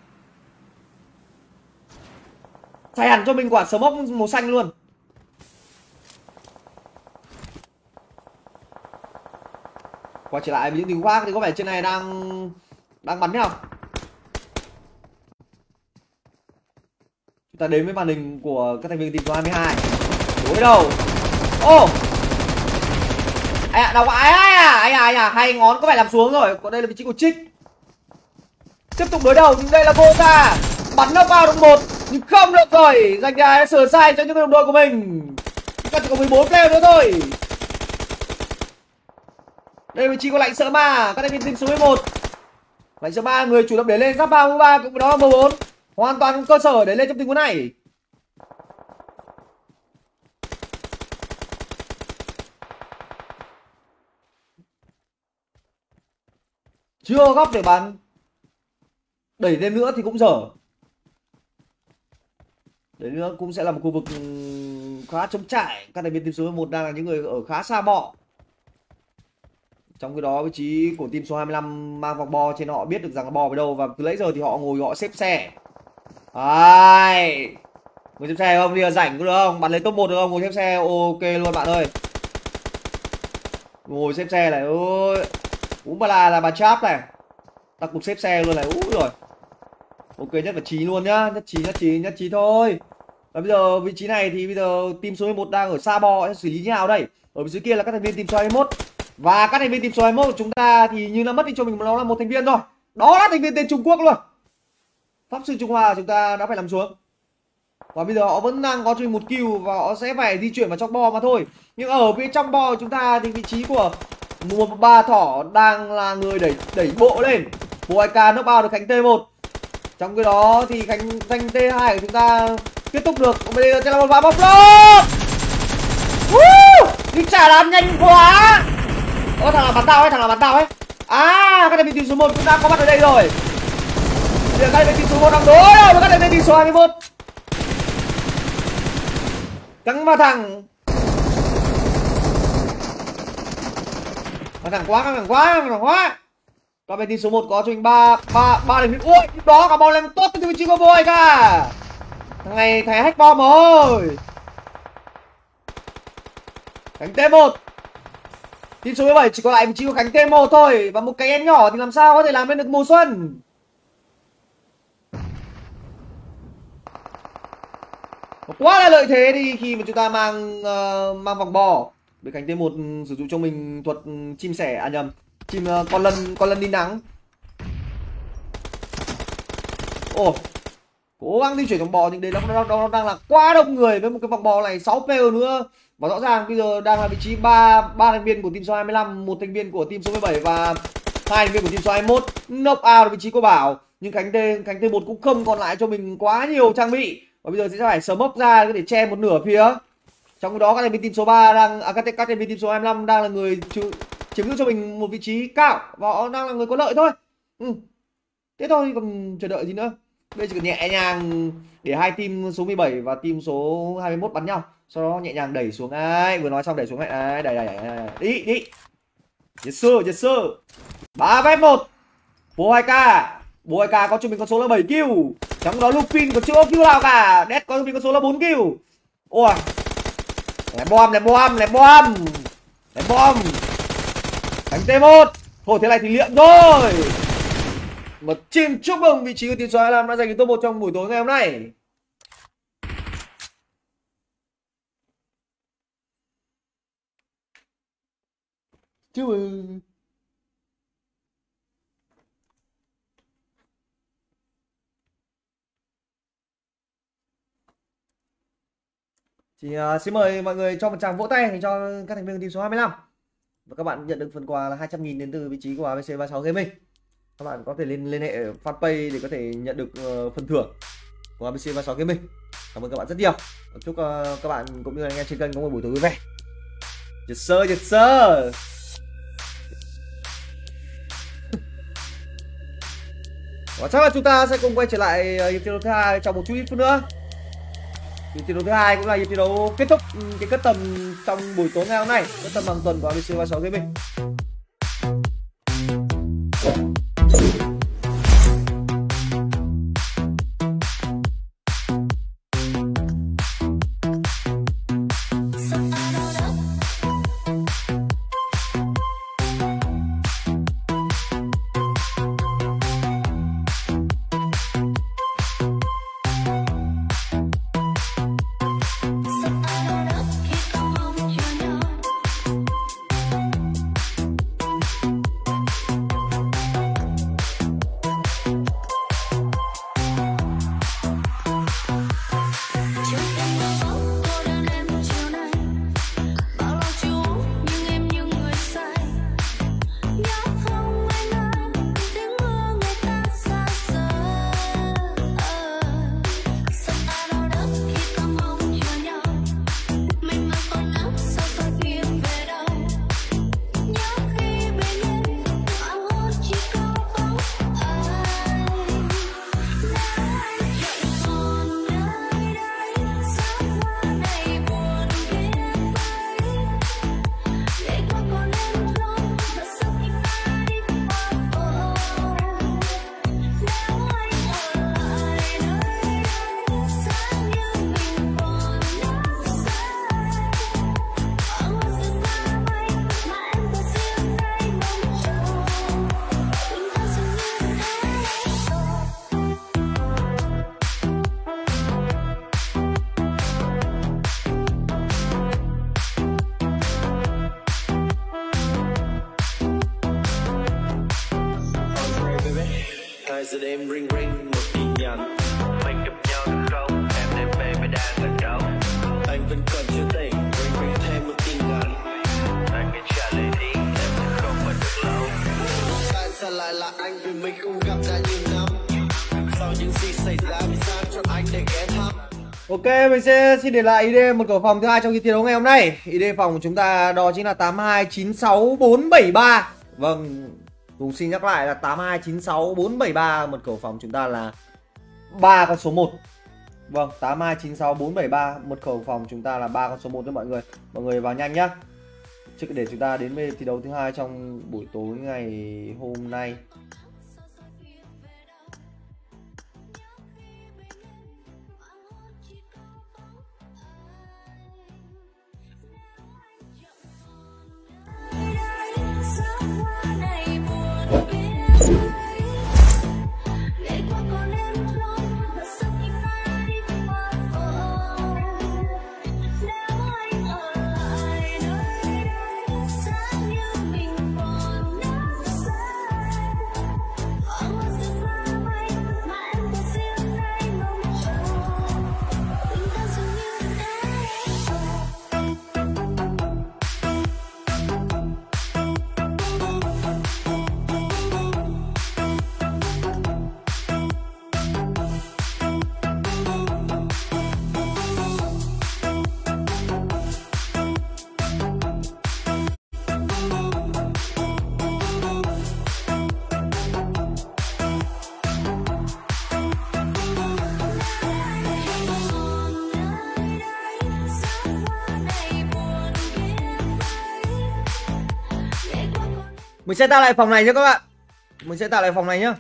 Xài hẳn cho mình quả smoke màu xanh luôn. Quay trở lại với những tình huống khác thì có vẻ trên này đang đang bắn nhau. Chúng ta đến với màn hình của các thành viên team số hai mươi hai. Đối đầu. Ô. Oh. Ai à, đau ai ai à, ai à, ai à, hai ngón có vẻ làm xuống rồi. Còn đây là vị trí của Trích. Tiếp tục đối đầu nhưng đây là Volta. Bắn knock vào được một nhưng không được rồi. Dành ra sửa sai cho những đồng đội của mình. Chúng ta chỉ có mười bốn player nữa thôi. Đây là vị trí của Lạnh Sợ Ma, các thành viên team số mười một. Lạnh Sợ Ma người chủ động để lên giáp ba ba cũng đó là M bốn. Hoàn toàn cơ sở để lên trong tình huống này. Chưa góc để bắn. Đẩy lên nữa thì cũng dở. Đấy nữa cũng sẽ là một khu vực khá trống trải. Các thành viên team số mười một đang là những người ở khá xa bọ. Trong khi đó vị trí của team số hai mươi lăm mang vòng bo trên họ biết được rằng là bo ở đâu và từ nãy giờ thì họ ngồi họ xếp xe. Ai, ngồi xếp xe không? Bây giờ rảnh có được không? Bắn lấy top một được không? Ngồi xếp xe ok luôn bạn ơi. Ngồi xếp xe này, ôi. Cũng bà là là bà cháp này. Ta cục xếp xe luôn này, úi rồi. Ok nhất là trí luôn nhá, nhất trí nhất trí nhất trí thôi. Và bây giờ vị trí này thì bây giờ team số mười một đang ở xa bo sẽ xử lý như nào đây? Ở vị trí kia là các thành viên team số hai mươi mốt. Và các thành viên team số hai mươi mốt của chúng ta thì như đã mất đi cho mình nó là một thành viên rồi. Đó là thành viên tên Trung Quốc luôn. Pháp sư Trung Hoa chúng ta đã phải làm xuống. Và bây giờ họ vẫn đang có cho mình một kill và họ sẽ phải di chuyển vào trong bo mà thôi. Nhưng ở phía trong bo của chúng ta thì vị trí của một ba thỏ đang là người đẩy đẩy bộ lên. Bộ ai ca knock out được Khánh T một. Trong cái đó thì Khánh danh T hai của chúng ta kết thúc được. Bây giờ sẽ là một vài bóng lốp. Nhưng trả đám nhanh quá. Ô, thằng nào bắn tao ấy, thằng nào bắn tao ấy. À, các thành viên team số một cũng đã có mặt ở đây rồi. Bây giờ các thành viên team số một đang đối đầu với các thành viên team số hai mươi mốt. Cắn vào thằng. Căng thẳng quá, căng thẳng quá, căng thẳng quá. Các bên team số một có cho mình ba ba ba thành viên. Ui, đó cả bóng lên tốt từ vị trí của boy cả. Thằng này thằng hack bom rồi. Khánh T một. Team số mười bảy chỉ còn lại vị trí của Khánh T một thôi. Và một cái em nhỏ thì làm sao có thể làm lên được mùa xuân. Quá là lợi thế đi khi mà chúng ta mang uh, mang vòng bò. Để Khánh T một sử dụng cho mình thuật chim sẻ, à nhầm, chìm uh, con lần con lần đi nắng. Ồ, cố gắng di chuyển vòng bò nhưng đây nó, nó, nó, nó đang là quá đông người với một cái vòng bò này sáu player nữa. Và rõ ràng bây giờ đang là vị trí ba ba thành viên của team số hai mươi lăm, một thành viên của team số mười bảy và hai thành viên của team số hai mươi mốt knock out vị trí của Bảo. Nhưng cánh T cánh T một cũng không còn lại cho mình quá nhiều trang bị. Và bây giờ sẽ phải smoke ra để che một nửa phía. Trong khi đó các thành viên team số ba đang à, các, các thành viên team số hai mươi lăm đang là người chiếm giữ cho mình một vị trí cao và họ đang là người có lợi thôi. Ừ. Thế thôi còn chờ đợi gì nữa. Bây giờ chỉ cần nhẹ nhàng để hai team số mười bảy và team số hai mươi mốt bắn nhau, sau đó nhẹ nhàng đẩy xuống. Ai vừa nói xong đẩy xuống này, ai đẩy đẩy, đẩy đi đi. Yes sir, yes sir. ba vs một. Bố hai k. Bố hai k có cho mình con số là bảy kill. Trong đó Lupin có chưa có kill nào cả. Dead có cho mình con số là bốn kill. Ôi. Lại bom, lại bom, lại bom. Lại bom. Đánh T một. Thôi thế này thì liệm rồi. Một chim chúc mừng vị trí của team số hai mươi lăm đã giành được top một trong buổi tối ngày hôm nay. Chúc mừng. Thì uh, xin mời mọi người cho một tràng vỗ tay dành cho các thành viên của team số hai mươi lăm. Và các bạn nhận được phần quà là hai trăm nghìn đến từ vị trí của a bê xê ba mươi sáu Gaming. Các bạn có thể liên liên hệ fanpage để có thể nhận được uh, phần thưởng của a bê xê ba mươi sáu Gaming. Cảm ơn các bạn rất nhiều. Chúc uh, các bạn cũng như anh em trên kênh có một buổi tối vui vẻ. Yes sir, yes sir. Và chắc là chúng ta sẽ cùng quay trở lại hiệp thi đấu thứ hai trong một chút ít phút nữa. Hiệp thi đấu thứ hai cũng là hiệp thi đấu kết thúc cái cất tầm trong buổi tối ngày hôm nay, cất tầm hàng tuần của a bê xê ba mươi sáu Gaming. giờ đêm ring ring một tin nhắn mình gặp nhau được không em đêm baby đang ở đâu anh vẫn còn chưa tỉnh ring ring thêm một tin nhắn anh hãy trả lời đi em sẽ không mà được lâu tại sao lại là anh vì mình không gặp đã nhiều năm sau những gì xảy ra vì sao cho anh để ghé thăm. Ok, mình sẽ xin để lại i đê một cửa phòng thứ hai trong khi thi đấu ngày hôm nay. i đê phòng của chúng ta đó chính là tám hai chín sáu bốn bảy ba. Vâng, cùng xin nhắc lại là tám hai chín sáu bốn bảy ba. Mật khẩu phòng chúng ta là ba con số một. Vâng, tám hai chín sáu bốn bảy ba. Mật khẩu phòng chúng ta là ba con số một đó mọi người. Mọi người vào nhanh nhá. Trước để chúng ta đến với thi đấu thứ hai trong buổi tối ngày hôm nay. Mình sẽ tạo lại phòng này nhé các bạn. Mình sẽ tạo lại phòng này nhá.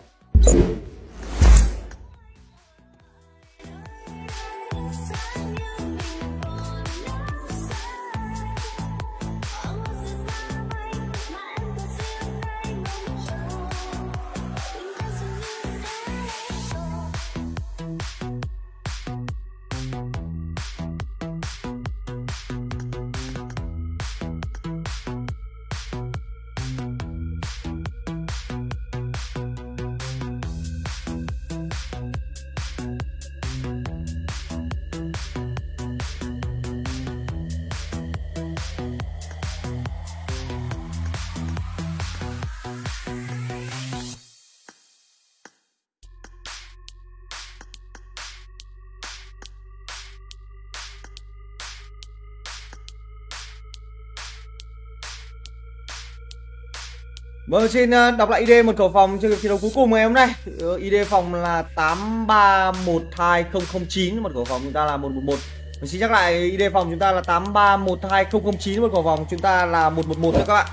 Vâng, xin đọc lại i đê mật khẩu phòng cho chiến đấu cuối cùng ngày hôm nay. i đê phòng là tám ba một hai không không chín, mật khẩu phòng chúng ta là một một một. Mình xin nhắc lại i đê phòng chúng ta là tám ba một hai không không chín, mật khẩu phòng chúng ta là một một một thôi các bạn.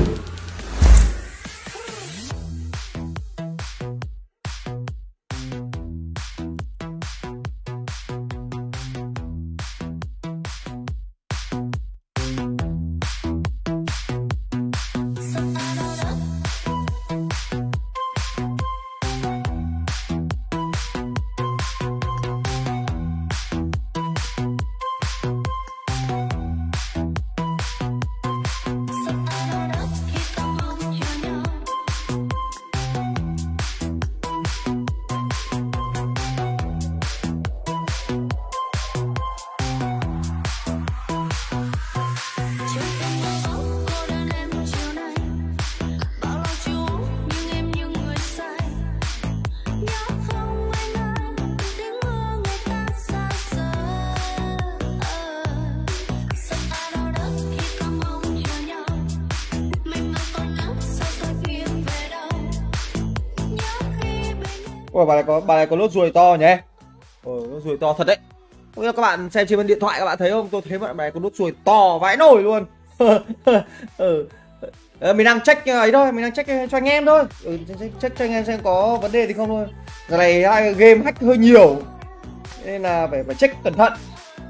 Ôi, bà này có bà này có nốt ruồi to nhỉ. Ôi, nốt ruồi to thật đấy. Không biết các bạn xem trên điện thoại các bạn thấy không? Tôi thấy bạn này có nốt ruồi to vãi nổi luôn. ừ. Mình đang check ấy thôi, mình đang check cho anh em thôi. Ừ, check, check cho anh em xem có vấn đề gì không thôi. Giờ này hai game hack hơi nhiều nên là phải phải check cẩn thận.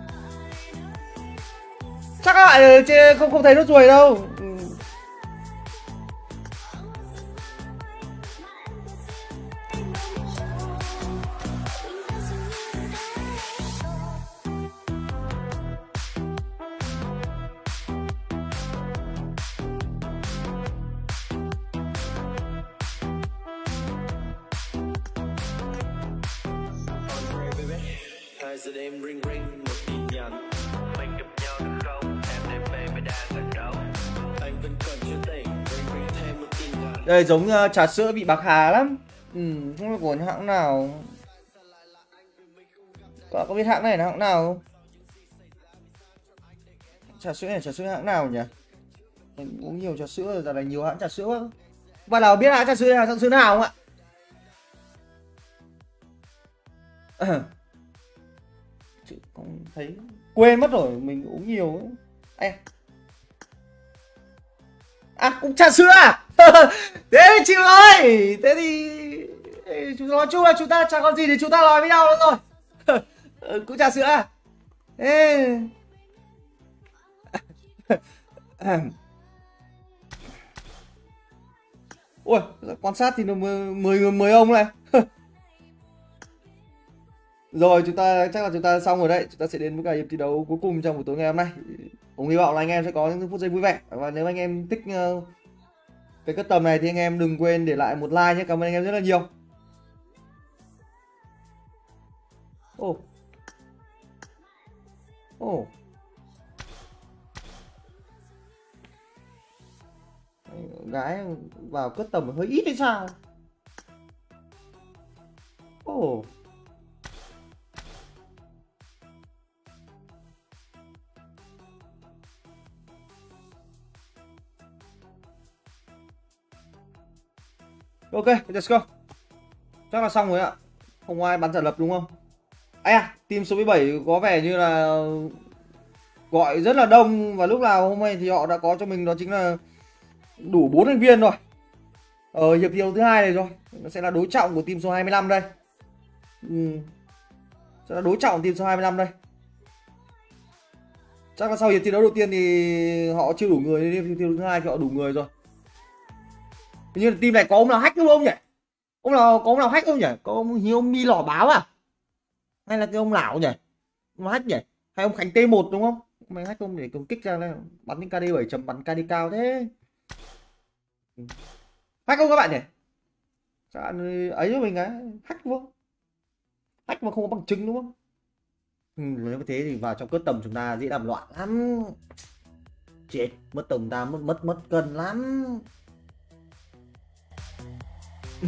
Chắc các bạn không không thấy nốt ruồi đâu. Ừ. Hai giờ đêm ring ring một tin nhắn, mình gặp nhau được không? Em đêm baby đang ở đâu? Anh vẫn còn chưa tỉnh, ring ring thêm một tin nhắn. Đây giống uh, trà sữa bị bạc hà lắm. Ừ, không biết của hãng nào. Các bạn có biết hãng này là hãng nào không? Trà sữa này trà sữa hãng nào nhỉ? Mình uống nhiều trà sữa rồi, giờ này nhiều hãng trà sữa quá. Bạn nào biết hãng trà sữa là trà sữa nào không ạ? Chứ không thấy, quên mất rồi, mình uống nhiều ấy. À, à cũng trà sữa à? Thế thì chịu rồi. Thế thì nói chung là chúng ta chẳng có gì để chúng ta nói với nhau nữa rồi. Cũng trà sữa à? Ê. Ui, quan sát thì nó mười người mười ông này. Rồi chúng ta chắc là chúng ta xong rồi đấy. Chúng ta sẽ đến với cả hiệp thi đấu cuối cùng trong buổi tối ngày hôm nay. Cũng hy vọng là anh em sẽ có những phút giây vui vẻ. Và nếu anh em thích uh, cái cất tầm này thì anh em đừng quên để lại một like nhé. Cảm ơn anh em rất là nhiều. Ồ Ồ gái vào cất tầm hơi ít hay sao? Ồ ok, let's go. Chắc là xong rồi ạ. Không ai bắn giả lập đúng không? À, team số mười bảy có vẻ như là gọi rất là đông. Và lúc nào hôm nay thì họ đã có cho mình đó chính là đủ bốn thành viên rồi. Ở hiệp thi đấu thứ hai này rồi, nó sẽ là đối trọng của team số hai mươi lăm đây. Ừ. Sẽ là đối trọng team số hai mươi lăm đây. Chắc là sau hiệp thi đấu đầu tiên thì họ chưa đủ người, nên hiệp thi đấu thứ hai thì họ đủ người rồi. Hình như là team này có ông nào hack đúng không nhỉ? Ông nào có ông nào hack không nhỉ? Có ông hình ông Mi Lò Báo à? Hay là cái ông lão nhỉ? Ông hack nhỉ? Hay ông Khánh T một đúng không? Mày hack không để cầm kích ra đây, bắn những ca đê bảy chấm bắn ca đê cao thế. Hack không các bạn nhỉ? Sao ấy cho mình á, hack đúng không? Hack mà không có bằng chứng đúng không? Ừ, nếu như thế thì vào trong cất tầm chúng ta dễ làm loạn lắm. Chết, mất tầm ta mất mất mất cân lắm. Ừ.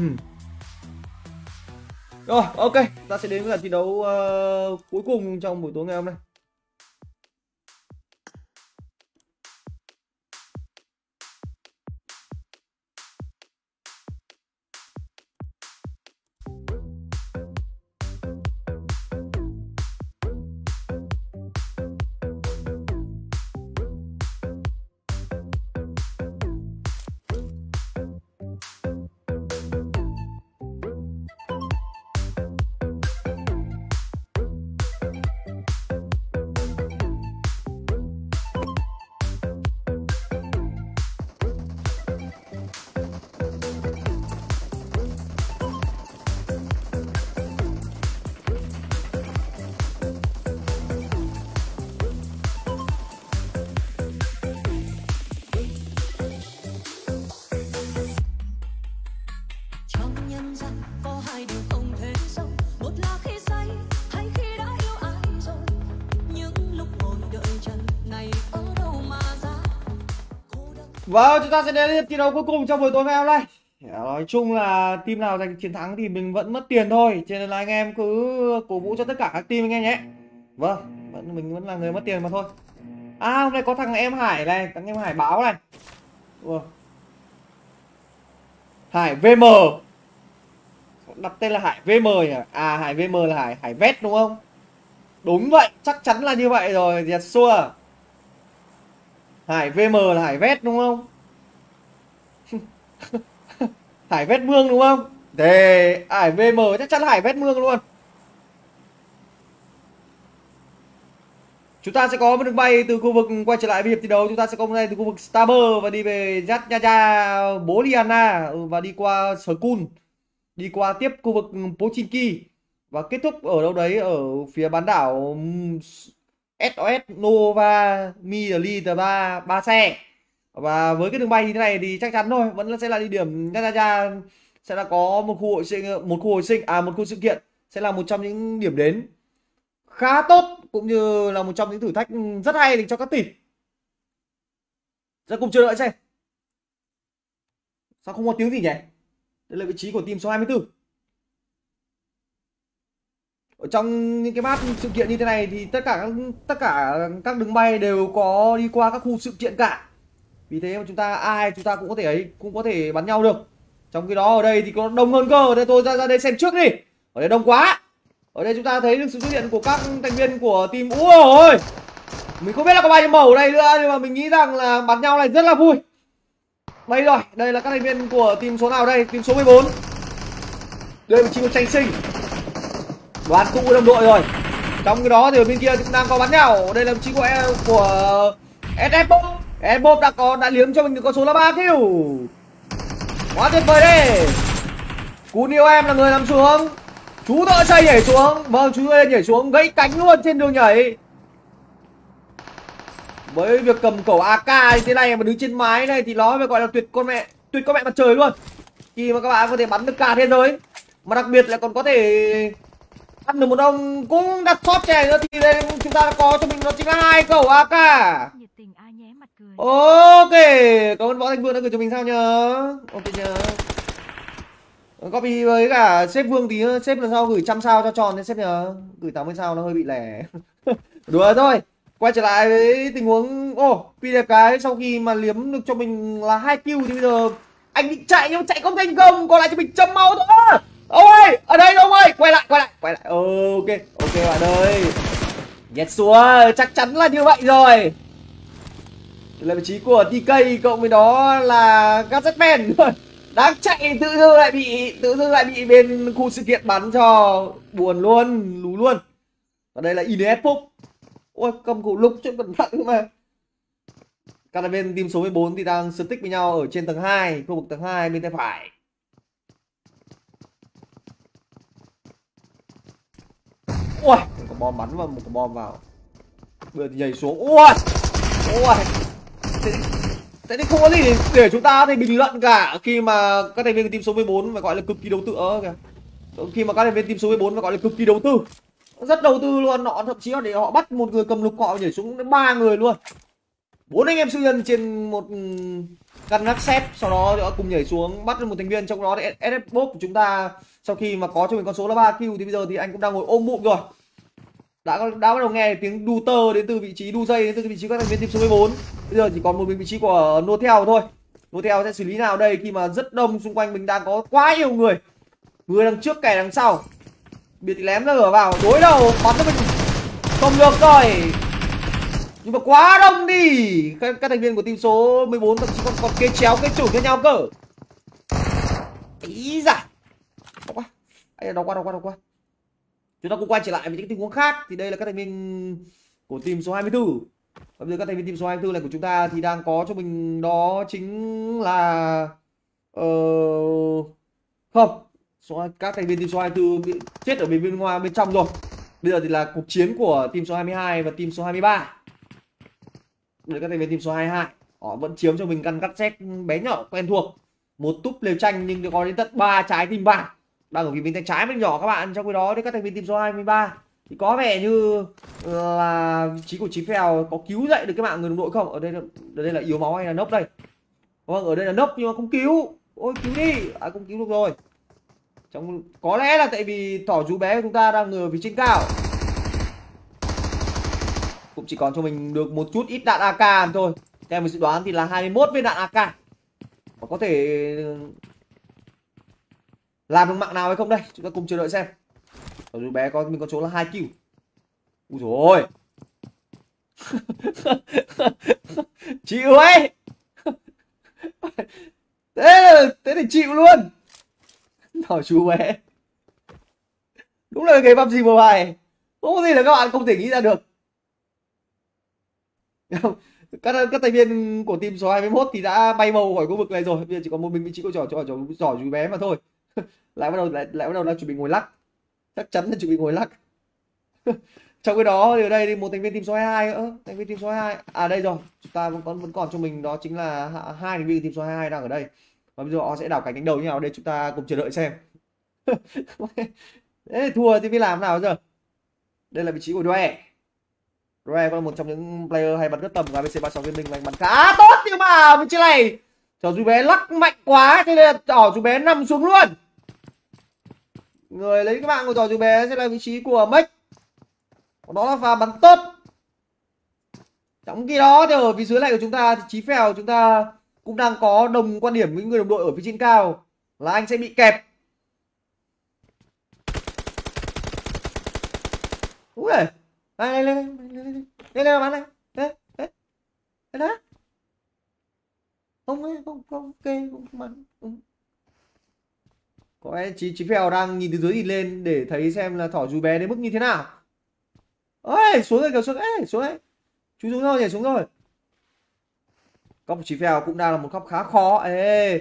Rồi, ok, ta sẽ đến với lần thi đấu uh, cuối cùng trong buổi tối ngày hôm nay. Vâng, chúng ta sẽ đến thi đấu cuối cùng trong buổi tối ngày hôm nay. Nói chung là team nào giành chiến thắng thì mình vẫn mất tiền thôi, cho nên là anh em cứ cổ vũ cho tất cả các team anh em nhé. Vâng, vẫn mình vẫn là người mất tiền mà thôi. À, hôm nay có thằng em Hải này, thằng em Hải báo này. Ủa. Hải vê em, đặt tên là Hải vê em nhỉ? À, Hải vê em là Hải Hải Vét đúng không? Đúng vậy, chắc chắn là như vậy rồi, yes sure. Hải vê em là Hải Vét đúng không? Hải Vét Mương đúng không? Để Hải vê em chắc chắn là Hải Vét Mương luôn. Chúng ta sẽ có một đường bay từ khu vực quay trở lại với hiệp thi đấu. Chúng ta sẽ có một bay từ khu vực Starber và đi về Yatnyaya Boliana và đi qua Skun, đi qua tiếp khu vực Pochinki và kết thúc ở đâu đấy ở phía bán đảo ét o ét Nova Midley ba ba xe. Và với cái đường bay như thế này thì chắc chắn thôi, vẫn sẽ là địa điểm Yatnyaya, sẽ là có một khu hội sinh, một khu hội sinh à một khu sự kiện, sẽ là một trong những điểm đến khá tốt cũng như là một trong những thử thách rất hay dành cho các team. Ra cùng chờ đợi xem. Sao không có tiếng gì nhỉ? Đây là vị trí của team số hai mươi tư. Ở trong những cái map sự kiện như thế này thì tất cả tất cả các đường bay đều có đi qua các khu sự kiện cả. Vì thế mà chúng ta ai chúng ta cũng có thể ấy cũng có thể bắn nhau được. Trong khi đó ở đây thì có đông hơn cơ. Ở đây tôi ra ra đây xem trước đi. Ở đây đông quá. Ở đây chúng ta thấy được sự xuất hiện của các thành viên của team. Ui ôi, mình không biết là có bao nhiêu màu ở đây nữa, nhưng mà mình nghĩ rằng là bắn nhau này rất là vui. Đây rồi, đây là các thành viên của team số nào đây? Team số mười bốn. Đây là vị trí của tranh sinh. Đoàn cũ đồng đội rồi. Trong cái đó thì ở bên kia cũng đang có bắn nhau. Đây là vị trí của của ét ép Bob. ét ép Bob đã có đã liếm cho mình được con số là ba kill. Quá tuyệt vời đấy. Cú yêu em là người nằm xuống. Chú thợ xây nhảy xuống. Vâng, chú ơi nhảy xuống gãy cánh luôn trên đường nhảy. Với việc cầm khẩu a ca như thế này mà đứng trên mái này thì nó phải gọi là tuyệt con mẹ, tuyệt con mẹ mặt trời luôn. Khi mà các bạn có thể bắn được cả thế giới, mà đặc biệt là còn có thể ăn được một ông cũng đặt shot chè nữa, thì đây chúng ta có cho mình nó chính là hai khẩu a ca. Ok, cảm ơn Võ Thành Vương đã gửi cho mình sao nhớ. Ok nhớ. Copy với cả sếp Vương tí nữa, sếp lần sau gửi trăm sao cho tròn nên sếp nhớ. Gửi tám mươi sao nó hơi bị lẻ. Đùa thôi. Quay trở lại với tình huống ô oh, Pi đẹp cái sau khi mà liếm được cho mình là hai kill thì bây giờ anh định chạy nhưng mà chạy không thành công, còn lại cho mình chấm máu thôi. Ông ơi, ở đây ông ơi, quay lại quay lại quay lại. Ok, ok bạn ơi. Yes sure, chắc chắn là như vậy rồi. Đây là vị trí của tê ca, cộng với đó là Gazetman rồi. Đang chạy tự dưng lại bị tự dưng lại bị bên khu sự kiện bắn cho buồn luôn, lú luôn. Và đây là i en ét Phúc. Ôi cầm củ lục chứ cẩn thận mà. Các thành viên team số mười bốn thì đang stick với nhau ở trên tầng hai, khu vực tầng hai bên tay phải. Ui, có bom bắn vào một cái bom vào. Bây giờ thì nhảy xuống. Ui. Ui. Thế, thế thì không có gì để, để chúng ta có thể bình luận cả khi mà các thành viên của team số mười bốn phải gọi là cực kỳ đầu tư kìa. Khi mà các thành viên team số mười bốn phải gọi là cực kỳ đầu tư. Rất đầu tư luôn, họ thậm chí là để họ bắt một người cầm lục họ nhảy xuống đến ba người luôn. Bốn anh em siêu nhân trên một căn ngắt xét, sau đó họ cùng nhảy xuống bắt được một thành viên, trong đó thì ét ép Box của chúng ta sau khi mà có cho mình con số là ba kill thì bây giờ thì anh cũng đang ngồi ôm bụng rồi. Đã đã bắt đầu nghe tiếng đu tơ đến từ vị trí đu dây đến từ vị trí các thành viên team số mười bốn. Bây giờ chỉ còn một mình vị trí của nô theo thôi. Nô theo sẽ xử lý nào đây khi mà rất đông xung quanh mình, đang có quá nhiều người. Người đằng trước kẻ đằng sau. Biệt thì lém ra vào đối đầu bắn cho mình không được rồi. Nhưng mà quá đông đi. Các, các thành viên của team số mười bốn thậm chí còn còn kê chéo kê chủng cho nhau cơ. Ý dạ. Đau quá. Ấy đau quá đau quá đau quá. Chúng ta cũng quay trở lại với những tình huống khác. Thì đây là các thành viên của team số hai mươi tư. Và bây giờ các thành viên team số hai mươi tư này của chúng ta thì đang có cho mình đó chính là uh... không, số các thành viên team số hai mươi tư bị chết ở bên bên ngoài bên trong rồi. Bây giờ thì là cuộc chiến của team số hai mươi hai và team số hai mươi ba. Đây các thành viên team số hai mươi hai, họ vẫn chiếm cho mình căn cắt xét bé nhỏ quen thuộc. Một túp lều tranh nhưng có đến tận ba trái tim vàng đang ở phía bên tay trái bên nhỏ các bạn. Trong khi đó thì các thành viên team số hai mươi ba thì có vẻ như là vị trí của Chí Phèo có cứu dậy được cái mạng người đồng đội không. Ở đây là, ở đây là yếu máu hay là nốc đây? Vâng, ở đây là nốc nhưng mà không cứu. Ôi cứu đi, à không cứu được rồi. Trong có lẽ là tại vì thỏ chú bé của chúng ta đang ở phía trên cao. Cũng chỉ còn cho mình được một chút ít đạn a ca thôi. Theo mình dự đoán thì là hai mươi mốt viên đạn a ca. Và có thể làm được mạng nào hay không đây? Chúng ta cùng chờ đợi xem. Thỏ chú bé có mình con số là hai kill. Úi dồi ôi. Chịu ấy. Thế, thế thì chịu luôn. Thỏ chú bé. Đúng là cái bắp gì mà bài. Không có gì là các bạn không thể nghĩ ra được. Các, các thành viên của team số hai mươi mốt thì đã bay màu khỏi khu vực này rồi. Bây giờ chỉ còn một mình vị trí của trò trò trò trò chú bé mà thôi. lại bắt đầu lại, lại bắt đầu đang chuẩn bị ngồi lắc. Chắc chắn là chuẩn bị ngồi lắc. Trong cái đó thì ở đây thì một thành viên team số hai mươi hai nữa, thành viên team số hai mươi hai. À đây rồi, chúng ta vẫn còn vẫn còn cho mình đó chính là hai thành viên team số hai mươi hai đang ở đây. Và bây giờ họ sẽ đảo cảnh đánh đầu như nào đây, chúng ta cùng chờ đợi xem. Thế thua thì biết làm nào giờ. Đây là vị trí của Doe. Doe có một trong những player hay bắn rất tầm của a bê xê ba mươi sáu Gaming mình bắn khá tốt, nhưng mà vị trí này trò chú bé lắc mạnh quá cho nên là trò chú bé nằm xuống luôn. Người lấy cái mạng của trò chú bé sẽ là vị trí của Mech. Đó là pha bắn tốt. Trong khi đó thì ở phía dưới này của chúng ta thì Chí Phèo chúng ta cũng đang có đồng quan điểm với người đồng đội ở phía trên cao là anh sẽ bị kẹp. Ui này, đây lên lên lên lên lên bắn này, đấy đấy đấy đấy, không không không ok không bắn. Có lẽ Chí Chí Phèo đang nhìn từ dưới nhìn lên để thấy xem là thỏ chú bé đến mức như thế nào. Ôi xuống rồi kìa, xuống đấy xuống đấy, chú xuống rồi nhảy xuống rồi. Góc của Chí Phèo cũng đang là một góc khá khó. Ê,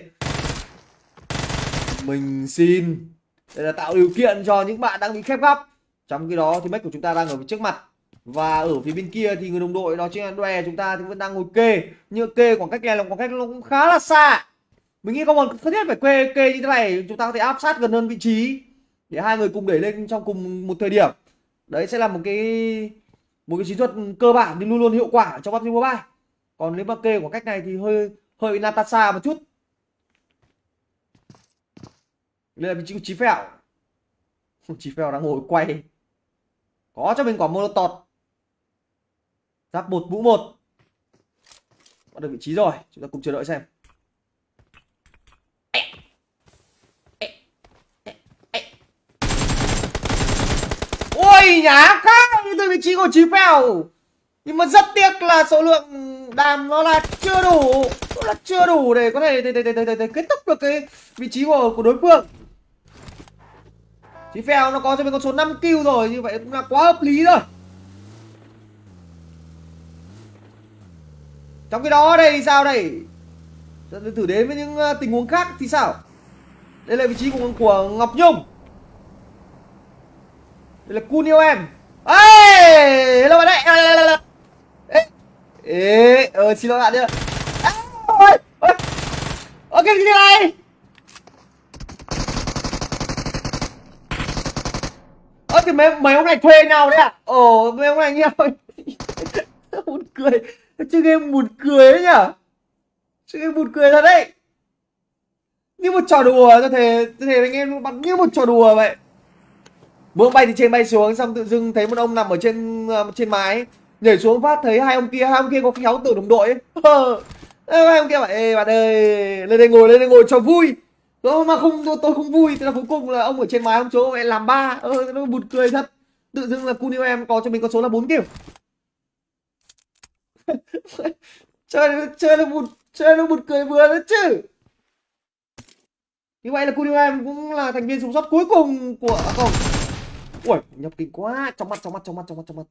mình xin đây là tạo điều kiện cho những bạn đang bị khép góc. Trong khi đó thì Mech của chúng ta đang ở phía trước mặt. Và ở phía bên kia thì người đồng đội đó chính là Doe chúng ta thì vẫn đang ngồi kê. Nhưng kê khoảng cách này là khoảng cách nó cũng khá là xa. Mình nghĩ không còn cần thiết phải kê kê như thế này, chúng ta có thể áp sát gần hơn vị trí để hai người cùng đẩy lên trong cùng một thời điểm. Đấy sẽ là một cái một cái chiến thuật cơ bản nhưng luôn luôn hiệu quả trong pê u bê giê Mobile. Còn nếu mà kê khoảng cách này thì hơi hơi Natasha một chút. Đây là vị trí của Chí Phèo. Chí Phèo đang ngồi quay. Có cho mình quả molotov. Giáp một mũ một. Có được vị trí rồi, chúng ta cùng chờ đợi xem. Ôi nhá khác từ vị trí của Chí Phèo. Nhưng mà rất tiếc là số lượng đam nó là chưa đủ, nó là chưa đủ để có thể để, để, để, để, để, để kết thúc được cái vị trí của của đối phương. Chí Phèo nó có cho mình con số năm kill rồi, như vậy cũng là quá hợp lý rồi. Trong cái đó đây sao đây? Thử đến với những tình huống khác thì sao? Đây là vị trí của, của Ngọc Nhung. Đây là Kun yêu em. Ê, hello bạn đấy. Ê, ê, ờ, xin lỗi bạn nhá. Ôi, ôi, ok cái gì này? Ơ thì mấy mấy ông này thuê nào đấy à? Ồ, mấy ông này nhau. Buồn cười. Chơi game buồn cười đấy nhở? Chơi game buồn cười thật đấy. Như một trò đùa, tôi thề, tôi thề anh em bắn như một trò đùa vậy. Bước bay thì trên bay xuống, xong tự dưng thấy một ông nằm ở trên uh, trên mái, nhảy xuống phát thấy hai ông kia, hai ông kia có khéo từ đồng đội ấy. Hai ông kia bảo ê bạn ơi, lên đây ngồi, lên đây ngồi cho vui. Tôi mà không tôi, tôi không vui, thế là cuối cùng là ông ở trên mái ông chỗ lại làm ba, ơ nó buồn cười thật. Tự dưng là Kun yêu em có cho mình con số là bốn kiểu. chơi chơi nó buồn chơi nó buồn cười vừa đấy chứ. Như vậy là Kun yêu em cũng là thành viên sống sót cuối cùng của à, không. Ui, nhập kinh quá, trong mắt trong mắt trong mắt trong mắt trong mắt.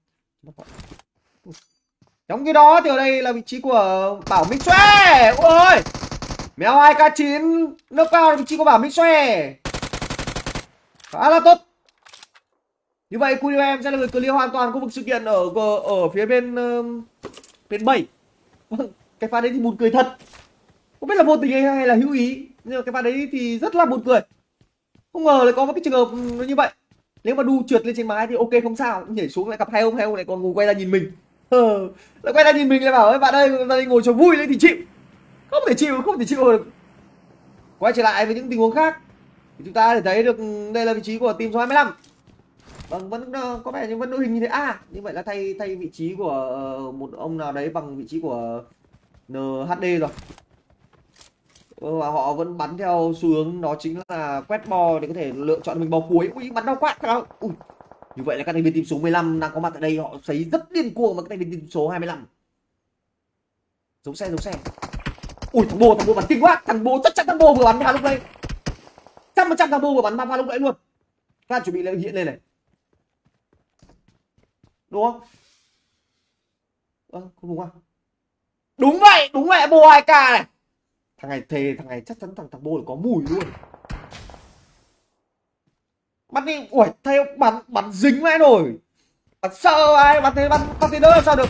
Trong cái đó thì ở đây là vị trí của Bảo Minh Xoe. Ui, mèo hai k chín nước cao là vị trí của Bảo Minh Xoe. Khá là tốt. Như vậy Kun yêu em sẽ là người clear hoàn toàn khu vực sự kiện ở ở phía bên uh, bên bảy. Cái pha đấy thì buồn cười thật. Không biết là vô tình hay là hữu ý, nhưng mà cái pha đấy thì rất là buồn cười. Không ngờ lại có cái trường hợp như vậy. Nếu mà đu trượt lên trên mái thì ok không sao, nhảy xuống lại gặp hai ông hai ông lại còn ngồi quay ra nhìn mình. Ờ, lại quay ra nhìn mình lại bảo ấy bạn ơi, đây ngồi cho vui lên thì chịu. Không thể chịu, không thể chịu được. Quay trở lại với những tình huống khác thì chúng ta thể thấy được đây là vị trí của team số hai mươi lăm. Vâng, vẫn có vẻ như vẫn đội hình như thế. À, như vậy là thay thay vị trí của uh, một ông nào đấy bằng vị trí của en hát đê rồi. Và họ vẫn bắn theo xu hướng đó chính là quét bo để có thể lựa chọn mình bò cuối. Ui, bắn đau quá. Ui. Như vậy là các thành viên team số mười lăm đang có mặt tại đây, họ sấy rất điên cuồng với các thành viên team số hai mươi lăm. Giấu xe, giấu xe. Ui, thằng bồ, thằng bồ bắn kinh quá. Thằng bồ chắc chắn thằng bồ vừa bắn pha lúc đây. Trăm phần trăm thằng bồ vừa bắn pha lúc đấy luôn. Các bạn chuẩn bị lên hiện lên này. Đúng không? Ơ, à, không đúng không? Đúng vậy, đúng vậy, bồ hai k này. Thằng này thề, thằng này chắc chắn thằng thằng bồ có mùi luôn. Bắn đi, ui, thấy bắn bắn dính mãi rồi. Bắn sợ ai, bắn thế bắn bắn thế đỡ làm sao được.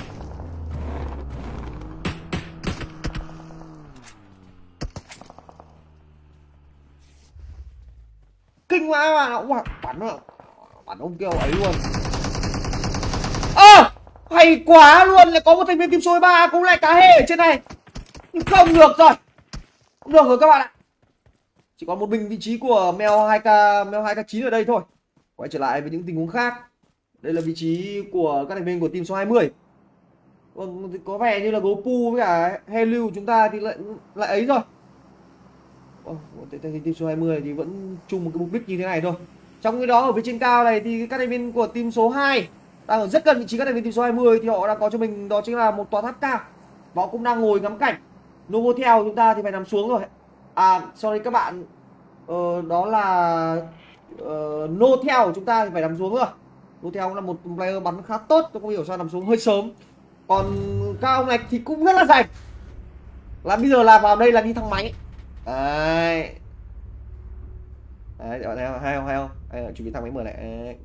Kinh quá mà, ui, bắn bắn ông kêu ấy luôn. Ơ, à, hay quá luôn, lại có một thành viên team số ba cũng lại cá hê ở trên này. Nhưng không được rồi. Không được rồi các bạn ạ. Chỉ còn một mình vị trí của mèo hai k mèo hai k chín ở đây thôi. Quay trở lại với những tình huống khác. Đây là vị trí của các thành viên của team số hai mươi. Vâng, có vẻ như là Goku với cả Helu chúng ta thì lại lại ấy rồi. Ồ, team số hai mươi thì vẫn chung một cái mục đích như thế này thôi. Trong cái đó ở phía trên cao này thì các thành viên của team số hai đang ở rất gần vị trí các thành viên team số hai mươi thì họ đang có cho mình đó chính là một tòa tháp cao. Họ cũng đang ngồi ngắm cảnh. Novotel chúng ta thì phải nằm xuống rồi. À, sorry các bạn. Ờ, đó là uh, Notel chúng ta thì phải nằm xuống rồi. Notel cũng là một player bắn khá tốt, tôi không hiểu sao nằm xuống hơi sớm. Còn các ông này thì cũng rất là rảnh. Là bây giờ là vào đây là đi thang máy. Đấy. Đấy, bạn thấy không? Hay không? Hay không? Đấy, chuẩn bị thang máy mở lại. Đấy.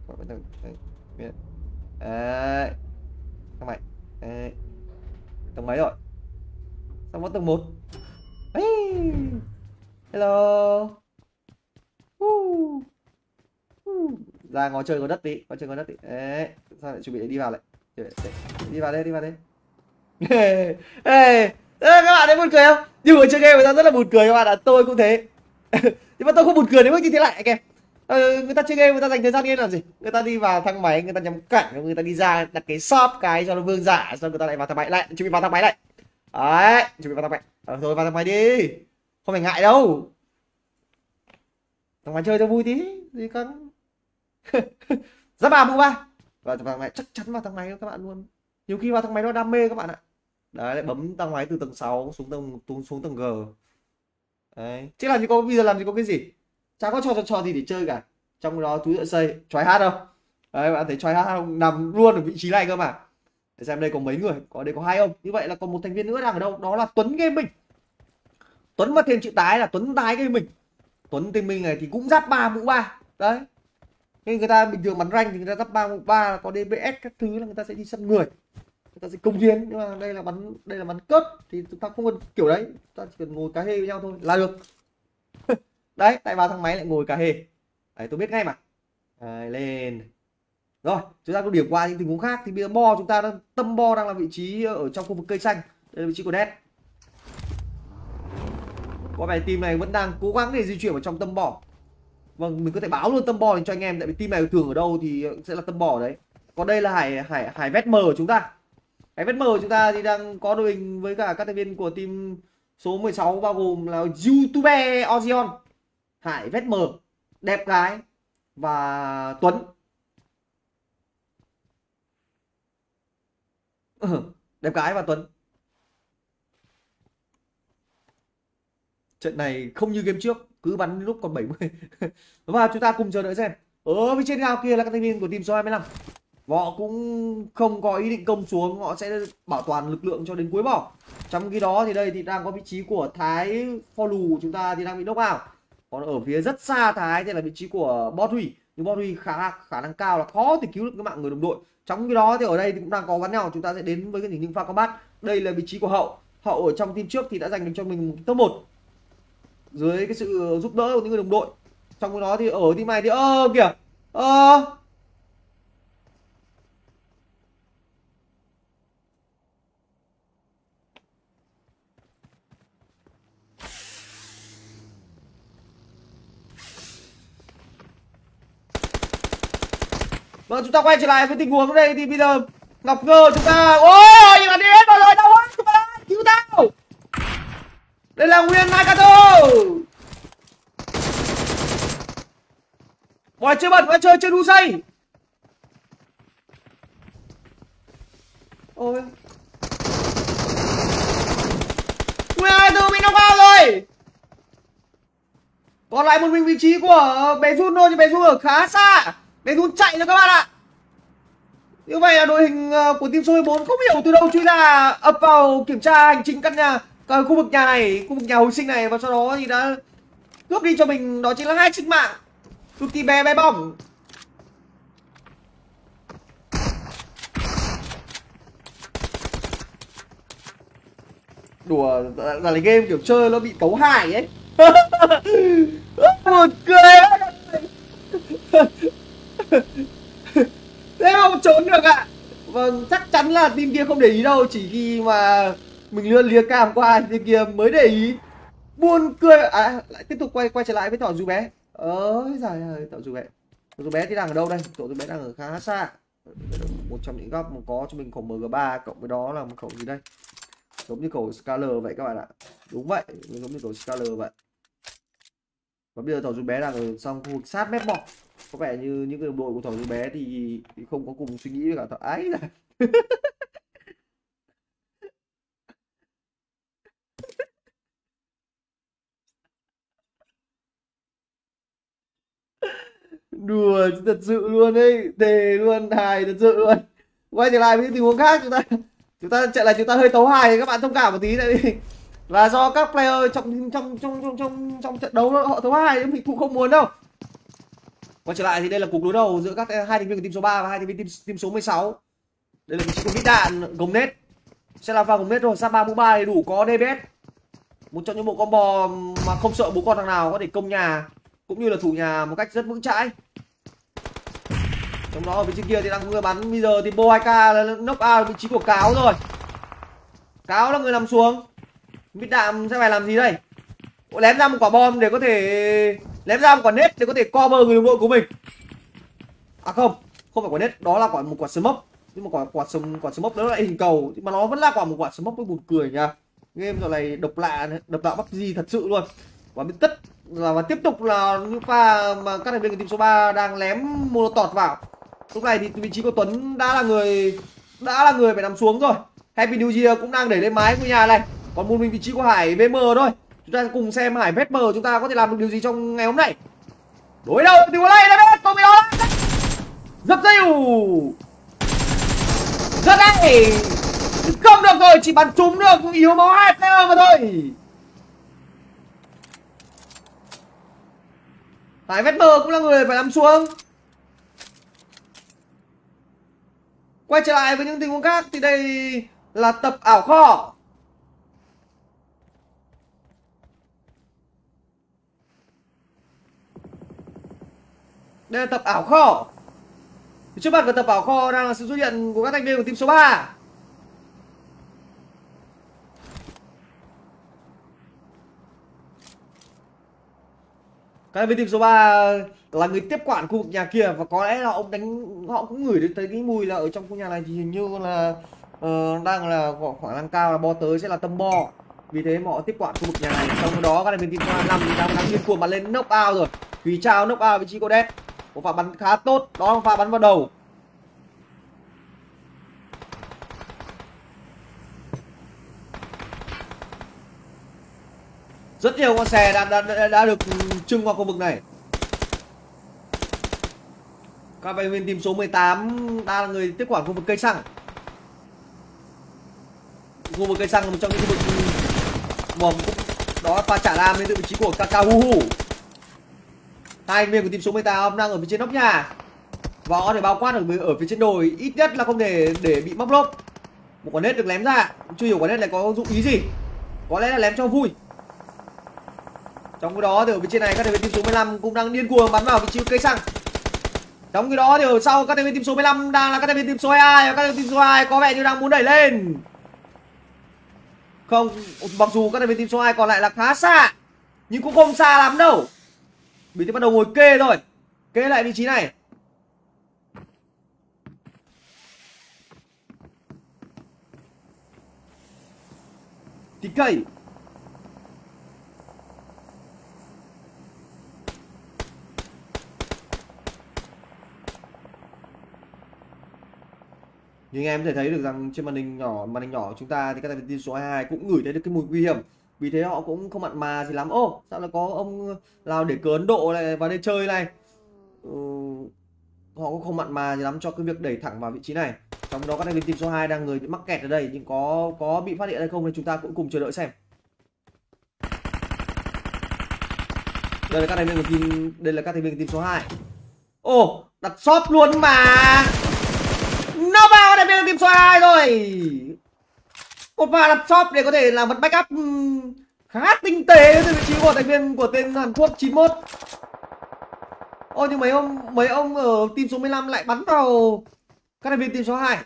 Đấy. Thang máy. Đấy. Tầng mấy rồi? Xong có tầng một. Hey. Hello. Uh. Uh. Ra ngó chơi có đất tí, ngó chơi có đất tí. Đấy. Sao lại chuẩn bị đi vào lại? Đi vào đây, đi vào đây. Ê, ê, các bạn thấy buồn cười không? Nhưng mà chơi game người ta rất là buồn cười các bạn ạ, tôi cũng thế. Nhưng mà tôi không buồn cười đến mức như thế lại kìa. Ờ, người ta chơi game người ta dành thời gian game làm gì? Người ta đi vào thang máy, người ta nhắm cảnh, người ta đi ra đặt cái shop cái cho nó vương giả, xong người ta lại vào thang máy lại, chuẩn bị vào thang máy lại. Đấy, chuẩn bị vào thang máy. Ờ, thôi vào thang máy đi. Không phải ngại đâu. Thằng máy chơi cho vui tí, gì căng. Giáp bà mũ ba. Vào thang máy chắc chắn vào thang máy các bạn luôn. Nhiều khi vào thang máy nó đam mê các bạn ạ. Đấy, lại bấm tăng máy từ tầng sáu xuống tầng xuống, xuống tầng G. Đấy, chứ làm gì có bây giờ làm gì có cái gì, chả có trò trò trò gì để chơi cả. Trong đó túi dạ xây try hát không? Đấy, bạn thấy try hát không, nằm luôn ở vị trí này cơ mà. Để xem đây có mấy người, có đây có hai ông. Như vậy là còn một thành viên nữa đang ở đâu? Đó là Tuấn Gaming. Tuấn mà thêm chữ tái là Tuấn Tái Gaming. Tuấn Gaming này thì cũng giáp ba mũ ba. Đấy. Nhưng người ta bình thường bắn rank thì người ta giáp ba mũ ba, có đê bê ét các thứ là người ta sẽ đi săn người. Người ta sẽ công hiến, nhưng mà đây là bắn đây là bắn cướp thì chúng ta không cần kiểu đấy, chúng ta chỉ cần ngồi cà hê với nhau thôi là được. Đấy, tại vào thang máy lại ngồi cà hê. Đấy, tôi biết ngay mà. Đấy, lên. Rồi, chúng ta có điểm qua những tình huống khác thì bây giờ bo chúng ta đang tâm bo đang là vị trí ở trong khu vực cây xanh. Đây là vị trí của Nét. Có vẻ team này vẫn đang cố gắng để di chuyển vào trong tâm bo. Vâng, mình có thể báo luôn tâm bo cho anh em, tại vì team này thường ở đâu thì sẽ là tâm bo đấy. Còn đây là Hải Hải Hải Vét M của chúng ta. Hải Vét M của chúng ta thì đang có đội hình với cả các thành viên của team số mười sáu, bao gồm là YouTuber Ozion, Hải Vét M, Đẹp Gái và Tuấn. Đẹp Gái và Tuấn. Trận này không như game trước, cứ bắn lúc còn bảy mươi. Và chúng ta cùng chờ đợi xem. Ở phía trên cao kia là các thành viên của team số hai mươi lăm. Họ cũng không có ý định công xuống, họ sẽ bảo toàn lực lượng cho đến cuối vòng. Trong khi đó thì đây thì đang có vị trí của Thái Follow của chúng ta thì đang bị knock out. Còn ở phía rất xa Thái thì là vị trí của Bot Huy. Nhưng Bot Huy khá khả năng cao là khó thể cứu được cái mạng người đồng đội. Trong khi đó thì ở đây thì cũng đang có bắn nhau, chúng ta sẽ đến với cái tình hình pha combat. Đây là vị trí của Hậu. Hậu ở trong team trước thì đã giành được cho mình một top một dưới cái sự giúp đỡ của những người đồng đội. Trong khi đó thì ở team này thì ơ kìa. Ơ Vâng, chúng ta quay trở lại với tình huống đây thì bây giờ Ngọc Ngơ chúng ta ôi nhưng mà đi hết rồi rồi đâu á, chúng ta cứu tao. Đây là Nguyên Nakato. Mọi chơi bật vẫn chơi chơi đu xây. Ôi Nguyên Nakato bị knock out rồi. Còn lại một mình vị trí của bé Jun thôi, nhưng bé Jun ở khá xa. Bé Jun chạy rồi các bạn ạ. Như vậy là đội hình của team số mười bốn không hiểu từ đâu chui ra, ập vào kiểm tra hành chính căn nhà, cả khu vực nhà này, khu vực nhà hồi sinh này, và sau đó thì đã cướp đi cho mình đó chính là hai sinh mạng cực kỳ bé bé bỏng. Đùa là, là game kiểu chơi nó bị tấu hài ấy. Một cười. Thế không trốn được ạ. Vâng, chắc chắn là team kia không để ý đâu, chỉ khi mà mình lướt lia cam qua team kia mới để ý. Buồn cười. À, lại tiếp tục quay quay trở lại với thỏ dù bé. Ơi giời ơi, thỏ dù bé. Thỏ dù bé thì đang ở đâu đây? Thỏ dù bé đang ở khá xa. Một trong những góc mà có cho mình khẩu M G ba, cộng với đó là một khẩu gì đây? Giống như khẩu Scaler vậy các bạn ạ. Đúng vậy, giống như khẩu Scaler vậy. Và bây giờ thỏ dù bé đang ở trong khu vực sát mép bọc. Có vẻ như những đồng đội của thỏ dù bé thì, thì không có cùng suy nghĩ với cả thỏ ấy là. Đùa thật sự luôn đấy, thề luôn, hài thật sự luôn. Quay trở lại với những tình huống khác, chúng ta chúng ta chạy lại chúng ta hơi tấu hài, các bạn thông cảm một tí tại vì là do các player trong trong trong trong trong, trong trận đấu họ tấu hài, mình cũng không muốn đâu. Quay trở lại thì đây là cuộc đối đầu giữa các hai thành viên của team số ba và hai thành viên team, team số mười sáu. Đây là vị trí của Mít Đạn, gồng nết. Sẽ là vào gồng nết rồi, sát ba mũ ba đầy đủ, có đê bê ét. Một trong những bộ combo mà không sợ bố con thằng nào có thể công nhà cũng như là thủ nhà một cách rất vững chãi. Trong đó ở vị trí kia thì đang có người bắn, bây giờ thì Bo hai K là knock out vị trí của Cáo rồi. Cáo là người nằm xuống. Mít Đạn sẽ phải làm gì đây? Lém ra một quả bom để có thể lém ra một quả nết để có thể cover người đồng đội của mình. À không, không phải quả nết, đó là quả một quả smoke. Nhưng mà quả quả smoke quả smoke đó lại hình cầu, nhưng mà nó vẫn là quả một quả smoke với buồn cười nha. Game giờ này độc lạ, độc lạ bắp gì thật sự luôn. Và bên tất là và tiếp tục là những pha mà các thành viên của team số ba đang lém molotov vào. Lúc này thì vị trí của Tuấn đã là người đã là người phải nằm xuống rồi. Happy New Year cũng đang đẩy lên mái ngôi nhà này. Còn một mình vị trí của Hải vê em thôi. Chúng ta cùng xem Hải vê em chúng ta có thể làm được điều gì trong ngày hôm nay. Đối đầu thì có đây đây tôi mới đó. Dập dây. Rất đấy. Không được rồi, chỉ bắn trúng được, cũng yếu máu hai player mà thôi. Hải vê em cũng là người phải nằm xuống. Quay trở lại với những tình huống khác thì đây là tập ảo kho. Đây là tập ảo kho. Trước mặt của tập ảo kho đang là sự xuất hiện của các thành viên của team số ba. Các thành viên team số ba là người tiếp quản khu vực nhà kia, và có lẽ là ông đánh họ cũng ngửi được tới cái mùi là ở trong khu nhà này thì hình như là uh, đang là khả năng cao là bo tới sẽ là tâm bo, vì thế mà họ tiếp quản khu vực nhà này. Trong đó các thành viên team số năm đang đang điên cuồng bắn lên knock out rồi. Thủy Trao knock out vị trí của Đét, một pha bắn khá tốt, đó là pha bắn vào đầu. Rất nhiều con xe đã, đã, đã, đã được trưng vào khu vực này. Các thành viên team số mười tám đang là người tiếp quản khu vực cây xăng. Khu vực cây xăng là một trong những khu vực mỏng, đó là pha trả đam đến từ vị trí của Kakahuhu. Hai thành viên của team số mười tám đang ở phía trên nóc nhà và có thể bao quát được ở phía trên đồi, ít nhất là không thể để bị móc lốp. Một quả nết được ném ra, chưa hiểu quả nết này có dụng ý gì, có lẽ là ném cho vui. Trong cái đó thì ở phía trên này các thành viên team số mười lăm cũng đang điên cuồng bắn vào vị trí cây xăng. Trong cái đó thì ở sau các thành viên team số mười lăm đang là các thành viên team số hai mươi hai, và các thành viên team số hai có vẻ như đang muốn đẩy lên. Không, mặc dù các thành viên team số hai còn lại là khá xa, nhưng cũng không xa lắm đâu. Vì thế bắt đầu ngồi kê rồi, kê lại vị trí này. tê ca. Nhưng em có thể thấy được rằng trên màn hình nhỏ màn hình nhỏ của chúng ta thì các thành viên team số hai mươi hai cũng ngửi thấy được cái mùi nguy hiểm, vì thế họ cũng không mặn mà gì lắm. Ô, sao là có ông nào để cờ Ấn Độ này vào đây chơi này. Ừ, họ cũng không mặn mà gì lắm cho cái việc đẩy thẳng vào vị trí này. Trong đó các thành viên team số hai đang người bị mắc kẹt ở đây, nhưng có có bị phát hiện hay không thì chúng ta cũng cùng chờ đợi xem. Đây là các thành viên của team, đây là các thành viên của team số hai. Ồ, đặt shop luôn mà. Nó vào đây bên team số hai rồi. Một pha đặt shop để có thể làm một backup khá tinh tế từ vị trí của thành viên của tên Hàn Quốc chín mốt. Ôi nhưng mấy ông mấy ông ở team số mười lăm lại bắn vào các thành viên team số hai.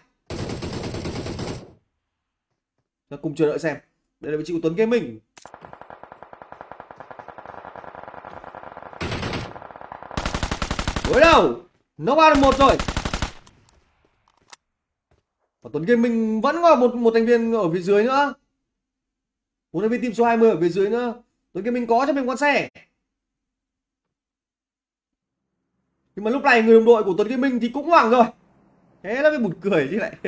Chúng cùng chờ đợi xem. Đây là vị trí của Tuấn Gaming. Đối đầu, nó vào được một rồi. Và Tuấn Gaming vẫn có một một thành viên ở phía dưới nữa. Một thành viên team số hai mươi ở phía dưới nữa. Tuấn Gaming có cho mình con xe. Nhưng mà lúc này người đồng đội của Tuấn Gaming thì cũng hoảng rồi. Thế là mới buồn cười chứ lại.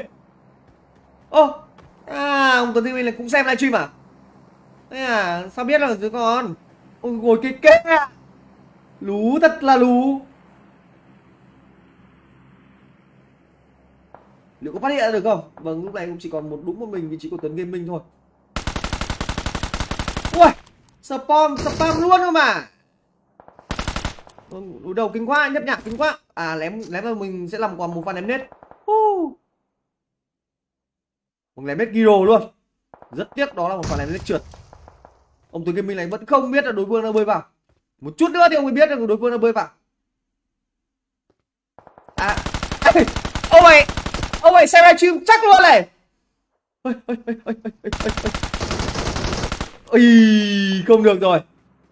Ô, à, ông Tuấn Gaming này cũng xem livestream à? Thế à, sao biết là đứa con? Ôi ngồi kê kê à. Lú thật là lú. Liệu có phát hiện ra được không? Vâng, lúc này cũng chỉ còn một đúng một mình vị trí của Tuấn Gaming thôi. Ui, spam, spam luôn cơ mà. Đối đầu kinh quá, nhấp nhạc kinh quá. À, lém lém là mình sẽ làm còn một pha ném nết. Uh. Một ném nết Giro luôn. Rất tiếc đó là một pha ném nết trượt. Ông Tuấn Gaming này vẫn không biết là đối phương đã bơi vào. Một chút nữa thì ông mới biết được đối phương đã bơi vào. À, ê, ông này, ông này xem livestream chắc luôn này. Ôi, ôi, ôi, ôi, ôi, ôi, ôi. Ôi, không được rồi.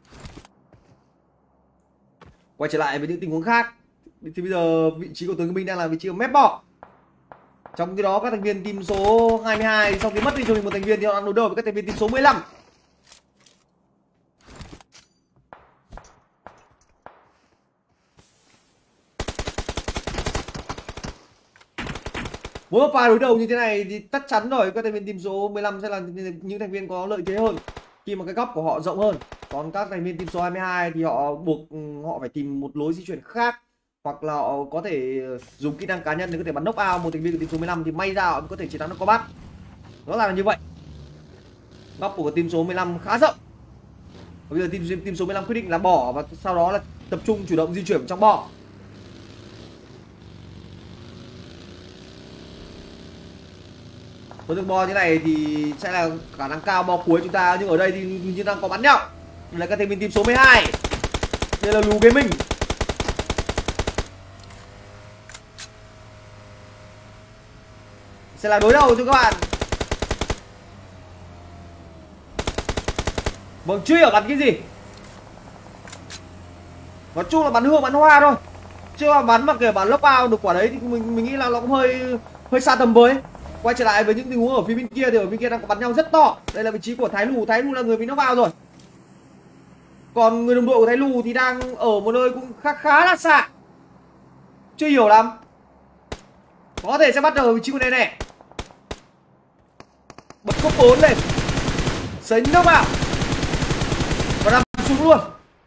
Quay trở lại với những tình huống khác. Thì bây giờ vị trí của Tuấn Gaming đang là vị trí của mép bọ. Trong khi đó các thành viên team số hai mươi hai sau khi mất đi cho mình một thành viên thì họ đang đối đầu với các thành viên team số mười lăm. Mỗi một pha đối đầu như thế này thì chắc chắn rồi các thành viên team số mười lăm sẽ là những thành viên có lợi thế hơn khi mà cái góc của họ rộng hơn. Còn các thành viên team số hai mươi hai thì họ buộc họ phải tìm một lối di chuyển khác, hoặc là họ có thể dùng kỹ năng cá nhân để có thể bắn knock out một thành viên của team số mười lăm, thì may ra họ có thể chiến thắng được combat. Rõ ràng là như vậy. Góc của team số mười lăm khá rộng. Và bây giờ team, team số mười lăm quyết định là bỏ và sau đó là tập trung chủ động di chuyển trong bò. Với đường bo như này thì sẽ là khả năng cao bo cuối chúng ta, nhưng ở đây thì hình như đang có bắn nhau. Đây là các thành viên team số mười hai. Đây là Lù Gaming. Sẽ là đối đầu cho các bạn. Vâng, chưa hiểu bắn cái gì. Nói chung là bắn hương bắn hoa thôi, chưa mà bắn mà kiểu bắn lốc out được quả đấy thì mình mình nghĩ là nó cũng hơi hơi xa tầm với. Quay trở lại với những tình huống ở phía bên kia thì ở bên kia đang có bắn nhau rất to. Đây là vị trí của Thái Lù. Thái Lù là người bị knock out rồi. Còn người đồng đội của Thái Lù thì đang ở một nơi cũng khá khá là xa. Chưa hiểu lắm. Có thể sẽ bắt đầu ở vị trí của này này. Bật cốc bốn lên. Sấy knock out. Và nằm xuống luôn.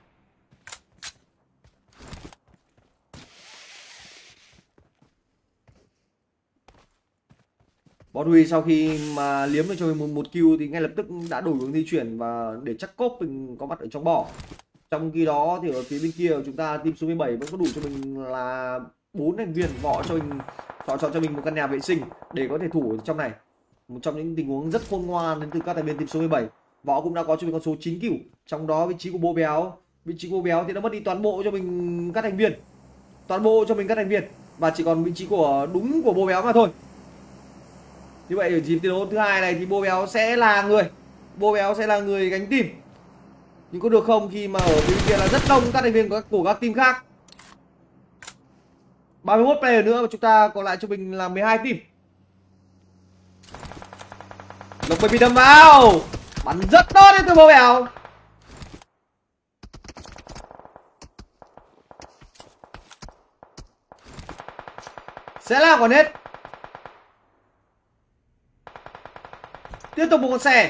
Bodui sau khi mà liếm được cho mình một, một kill thì ngay lập tức đã đổi hướng di chuyển và để chắc cốp mình có mặt ở trong bò. Trong khi đó thì ở phía bên kia chúng ta team số mười bảy vẫn có đủ cho mình là bốn thành viên, họ cho mình họ chọn cho mình một căn nhà vệ sinh để có thể thủ ở trong này. Một trong những tình huống rất khôn ngoan đến từ các thành viên team số mười bảy. Họ cũng đã có cho mình con số chín kill. Trong đó vị trí của Bô Béo, vị trí của Bô Béo thì nó mất đi toàn bộ cho mình các thành viên. Toàn bộ cho mình các thành viên và chỉ còn vị trí của đúng của Bô Béo mà thôi. Như vậy ở dịp thi đấu thứ hai này thì Bô Béo sẽ là người Bô Béo sẽ là người gánh team. Nhưng có được không khi mà ở bên kia là rất đông các thành viên của các, của các team khác. ba mươi mốt player nữa và chúng ta còn lại cho mình là mười hai team. Lộc Baby đâm vào. Bắn rất tốt đến từ Bô Béo. Sẽ là còn hết. Tiếp tục một con xe.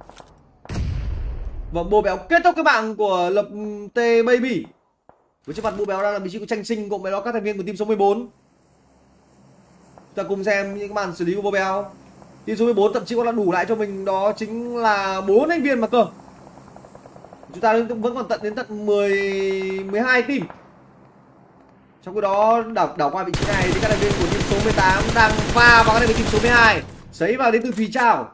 Và Bô Béo kết thúc cái mạng của Lập T Baby. Với trước mặt Bô Béo đang là vị trí của Tranh Sinh cộng với đó các thành viên của team số mười bốn. Chúng ta cùng xem những màn xử lý của Bô Béo. Team số mười bốn thậm chí còn là đủ lại cho mình đó chính là bốn thành viên mà cơ. Chúng ta vẫn còn tận đến tận mười mười hai team. Trong khi đó đảo đảo qua vị trí này thì các thành viên của team số mười tám đang va vào các thành viên team số mười hai. Sấy vào đến từ Thùy Trào.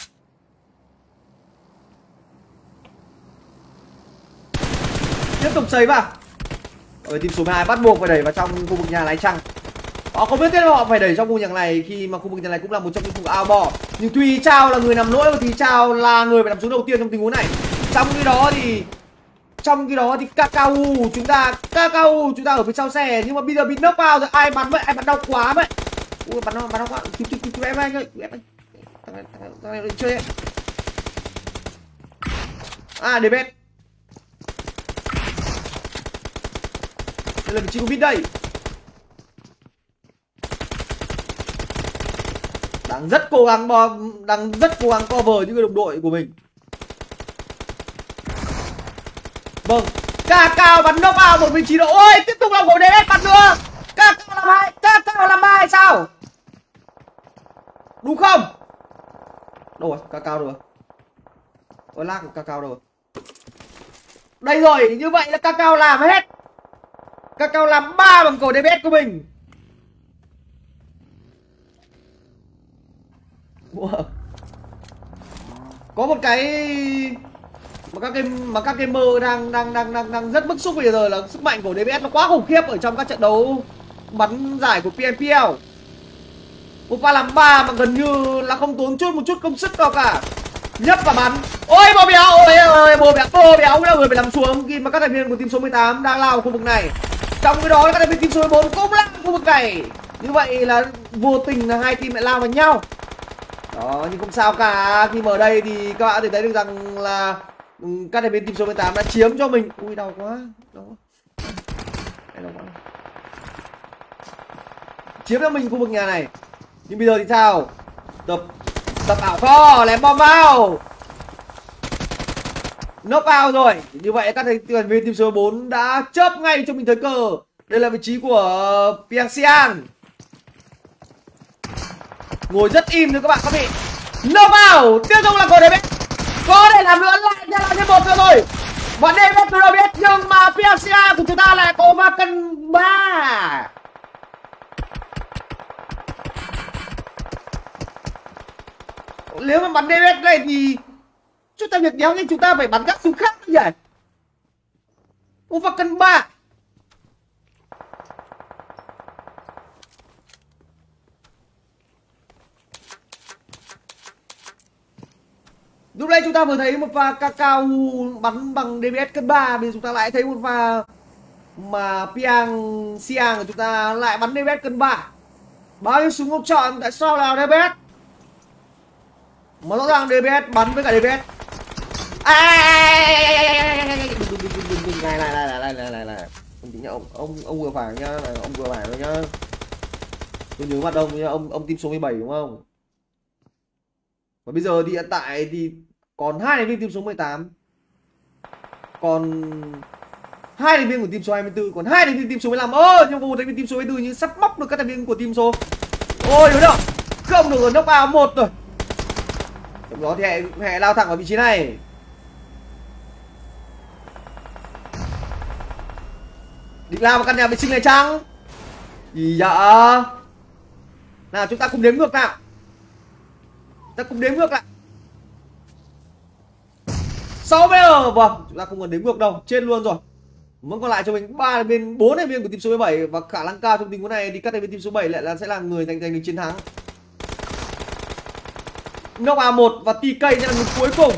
Tiếp tục sấy vào. Ở team số mười hai bắt buộc phải đẩy vào trong khu vực nhà lái trăng. Họ không biết thế nào họ phải đẩy trong khu vực nhà này khi mà khu vực nhà này cũng là một trong những khu ao bò. Nhưng Thùy Trào là người nằm lỗi và Thùy Trào là người phải nằm xuống đầu tiên trong tình huống này. Trong khi đó thì trong khi đó thì Kakao chúng ta Kakao chúng ta ở phía sau xe nhưng mà bây giờ bị knock out rồi, ai bắn vậy, ai bắn đau quá vậy. Ui, bắn nó bắn nó quá. Cứu cứu cứu em anh ơi, em anh. Thằng này thằng này chơi em. À để bet. Đây là vị trí của Vít đây. Đang rất cố gắng bò, đang rất cố gắng cover những người đồng đội của mình. Vâng, Kakao bắn knock out một vị trí đó. Ôi, tiếp tục là của đê ét bắn nữa. Kakao làm hai, Kakao làm hai sao? Đúng không? Đâu rồi, Kakao đâu rồi? Ôi lag của Kakao đâu rồi? Đây rồi, như vậy là Kakao làm hết. Kakao làm ba bằng cầu đê bê ét của mình. Wow. Có một cái mà các game mà các gamer đang đang đang đang đang rất bức xúc bây giờ là sức mạnh của đê bê ét nó quá khủng khiếp ở trong các trận đấu bắn giải của pê en pê lờ. Một pha làm ba mà gần như là không tốn chút một chút công sức nào cả. Nhấp và bắn. Ôi Bô Béo, ôi ôi Bô Béo, Bô Béo là người phải nằm xuống khi mà các thành viên của team số mười tám đang lao vào khu vực này. Trong cái đó các thành viên team số mười bốn cũng lao vào khu vực này. Như vậy là vô tình là hai team lại lao vào nhau. Đó, nhưng không sao cả. Khi mà ở đây thì các bạn có thể thấy được rằng là các thành viên team số mười tám đã chiếm cho mình. Ui đau quá, đau quá. Đau quá. Chiếm cho mình khu vực nhà này. Nhưng bây giờ thì sao? Tập tập ảo kho, ném bom vào. Knock out rồi. Như vậy các thành viên team số bốn đã chớp ngay cho mình thời cơ. Đây là vị trí của Piang Xiang. Ngồi rất im nữa các bạn, các vị. Knock out, tiếp tục là của đê bê. Có thể làm nữa lại ra là thêm một nữa rồi. Và đê bê tôi đâu biết, nhưng mà Piang Xiang của chúng ta lại có ba cân ba. Nếu mà bắn đê bê này thì chúng ta việc đéo nên chúng ta phải bắn các súng khác nhỉ. Một và cân ba. Lúc đây chúng ta vừa thấy một pha Kakao bắn bằng đê bê ét cân ba. Bây giờ chúng ta lại thấy một pha mà Piang Xiang của chúng ta lại bắn đê bê ét cân ba. Bao nhiêu súng không chọn, tại sao là đê bê ét? Mà rõ ràng đê bê ét bắn với cả đê bê ét. Này này này này này này này. Ông ông ông vừa phải nhá, ông vừa phải rồi nhá. Tôi nhớ mặt ông nhá, ông ông team số mười bảy đúng không? Và bây giờ thì hiện tại thì còn hai thành viên team số mười tám. Còn hai thành viên của team số hai mươi tư, còn hai thành viên team số mười lăm. Ơ, nhưng một thành viên team số hai mươi tư nhưng sắp móc được các thành viên của team số. Ôi đúng đâu. Không được, ở knock out một rồi. Trong đó thì hãy, hãy lao thẳng vào vị trí này. Định lao vào căn nhà vệ sinh này chăng? Gì vậy? Nào chúng ta cùng đếm ngược nào. Ta cùng đếm ngược lại. sáu giờ. Vâng, chúng ta không cần đếm ngược đâu, trên luôn rồi. Vẫn còn lại cho mình ba bên bốn thành viên của team số mười bảy và khả năng cao trong tình huống này thì các thành viên team số bảy lại là sẽ là người giành giành được chiến thắng. Knock out một và tê ca sẽ là người cuối cùng.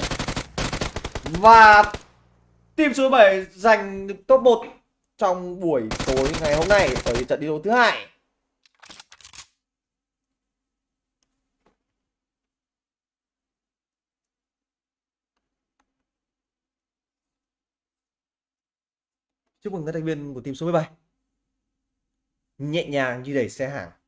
Và team số bảy giành được top một trong buổi tối ngày hôm nay ở trận đi đấu thứ hai. Chúc mừng các thành viên của team số mười bảy. Nhẹ nhàng như đẩy xe hàng.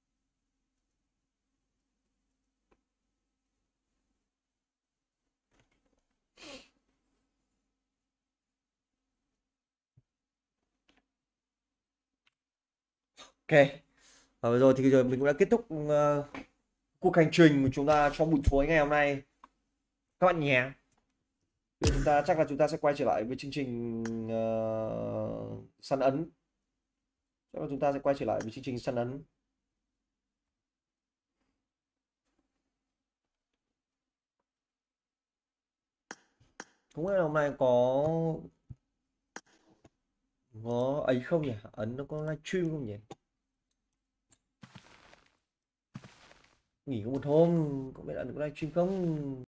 Ok. Và vừa rồi thì giờ mình cũng đã kết thúc uh, cuộc hành trình của chúng ta trong buổi tối ngày hôm nay. Các bạn nhé. Chúng ta chắc là chúng ta sẽ quay trở lại với chương trình uh, săn ấn. Chắc là chúng ta sẽ quay trở lại với chương trình săn ấn. Không biết là hôm nay có có ấy không nhỉ? Ấn nó có livestream không nhỉ? Nghỉ có một hôm, có biết là được livestream không?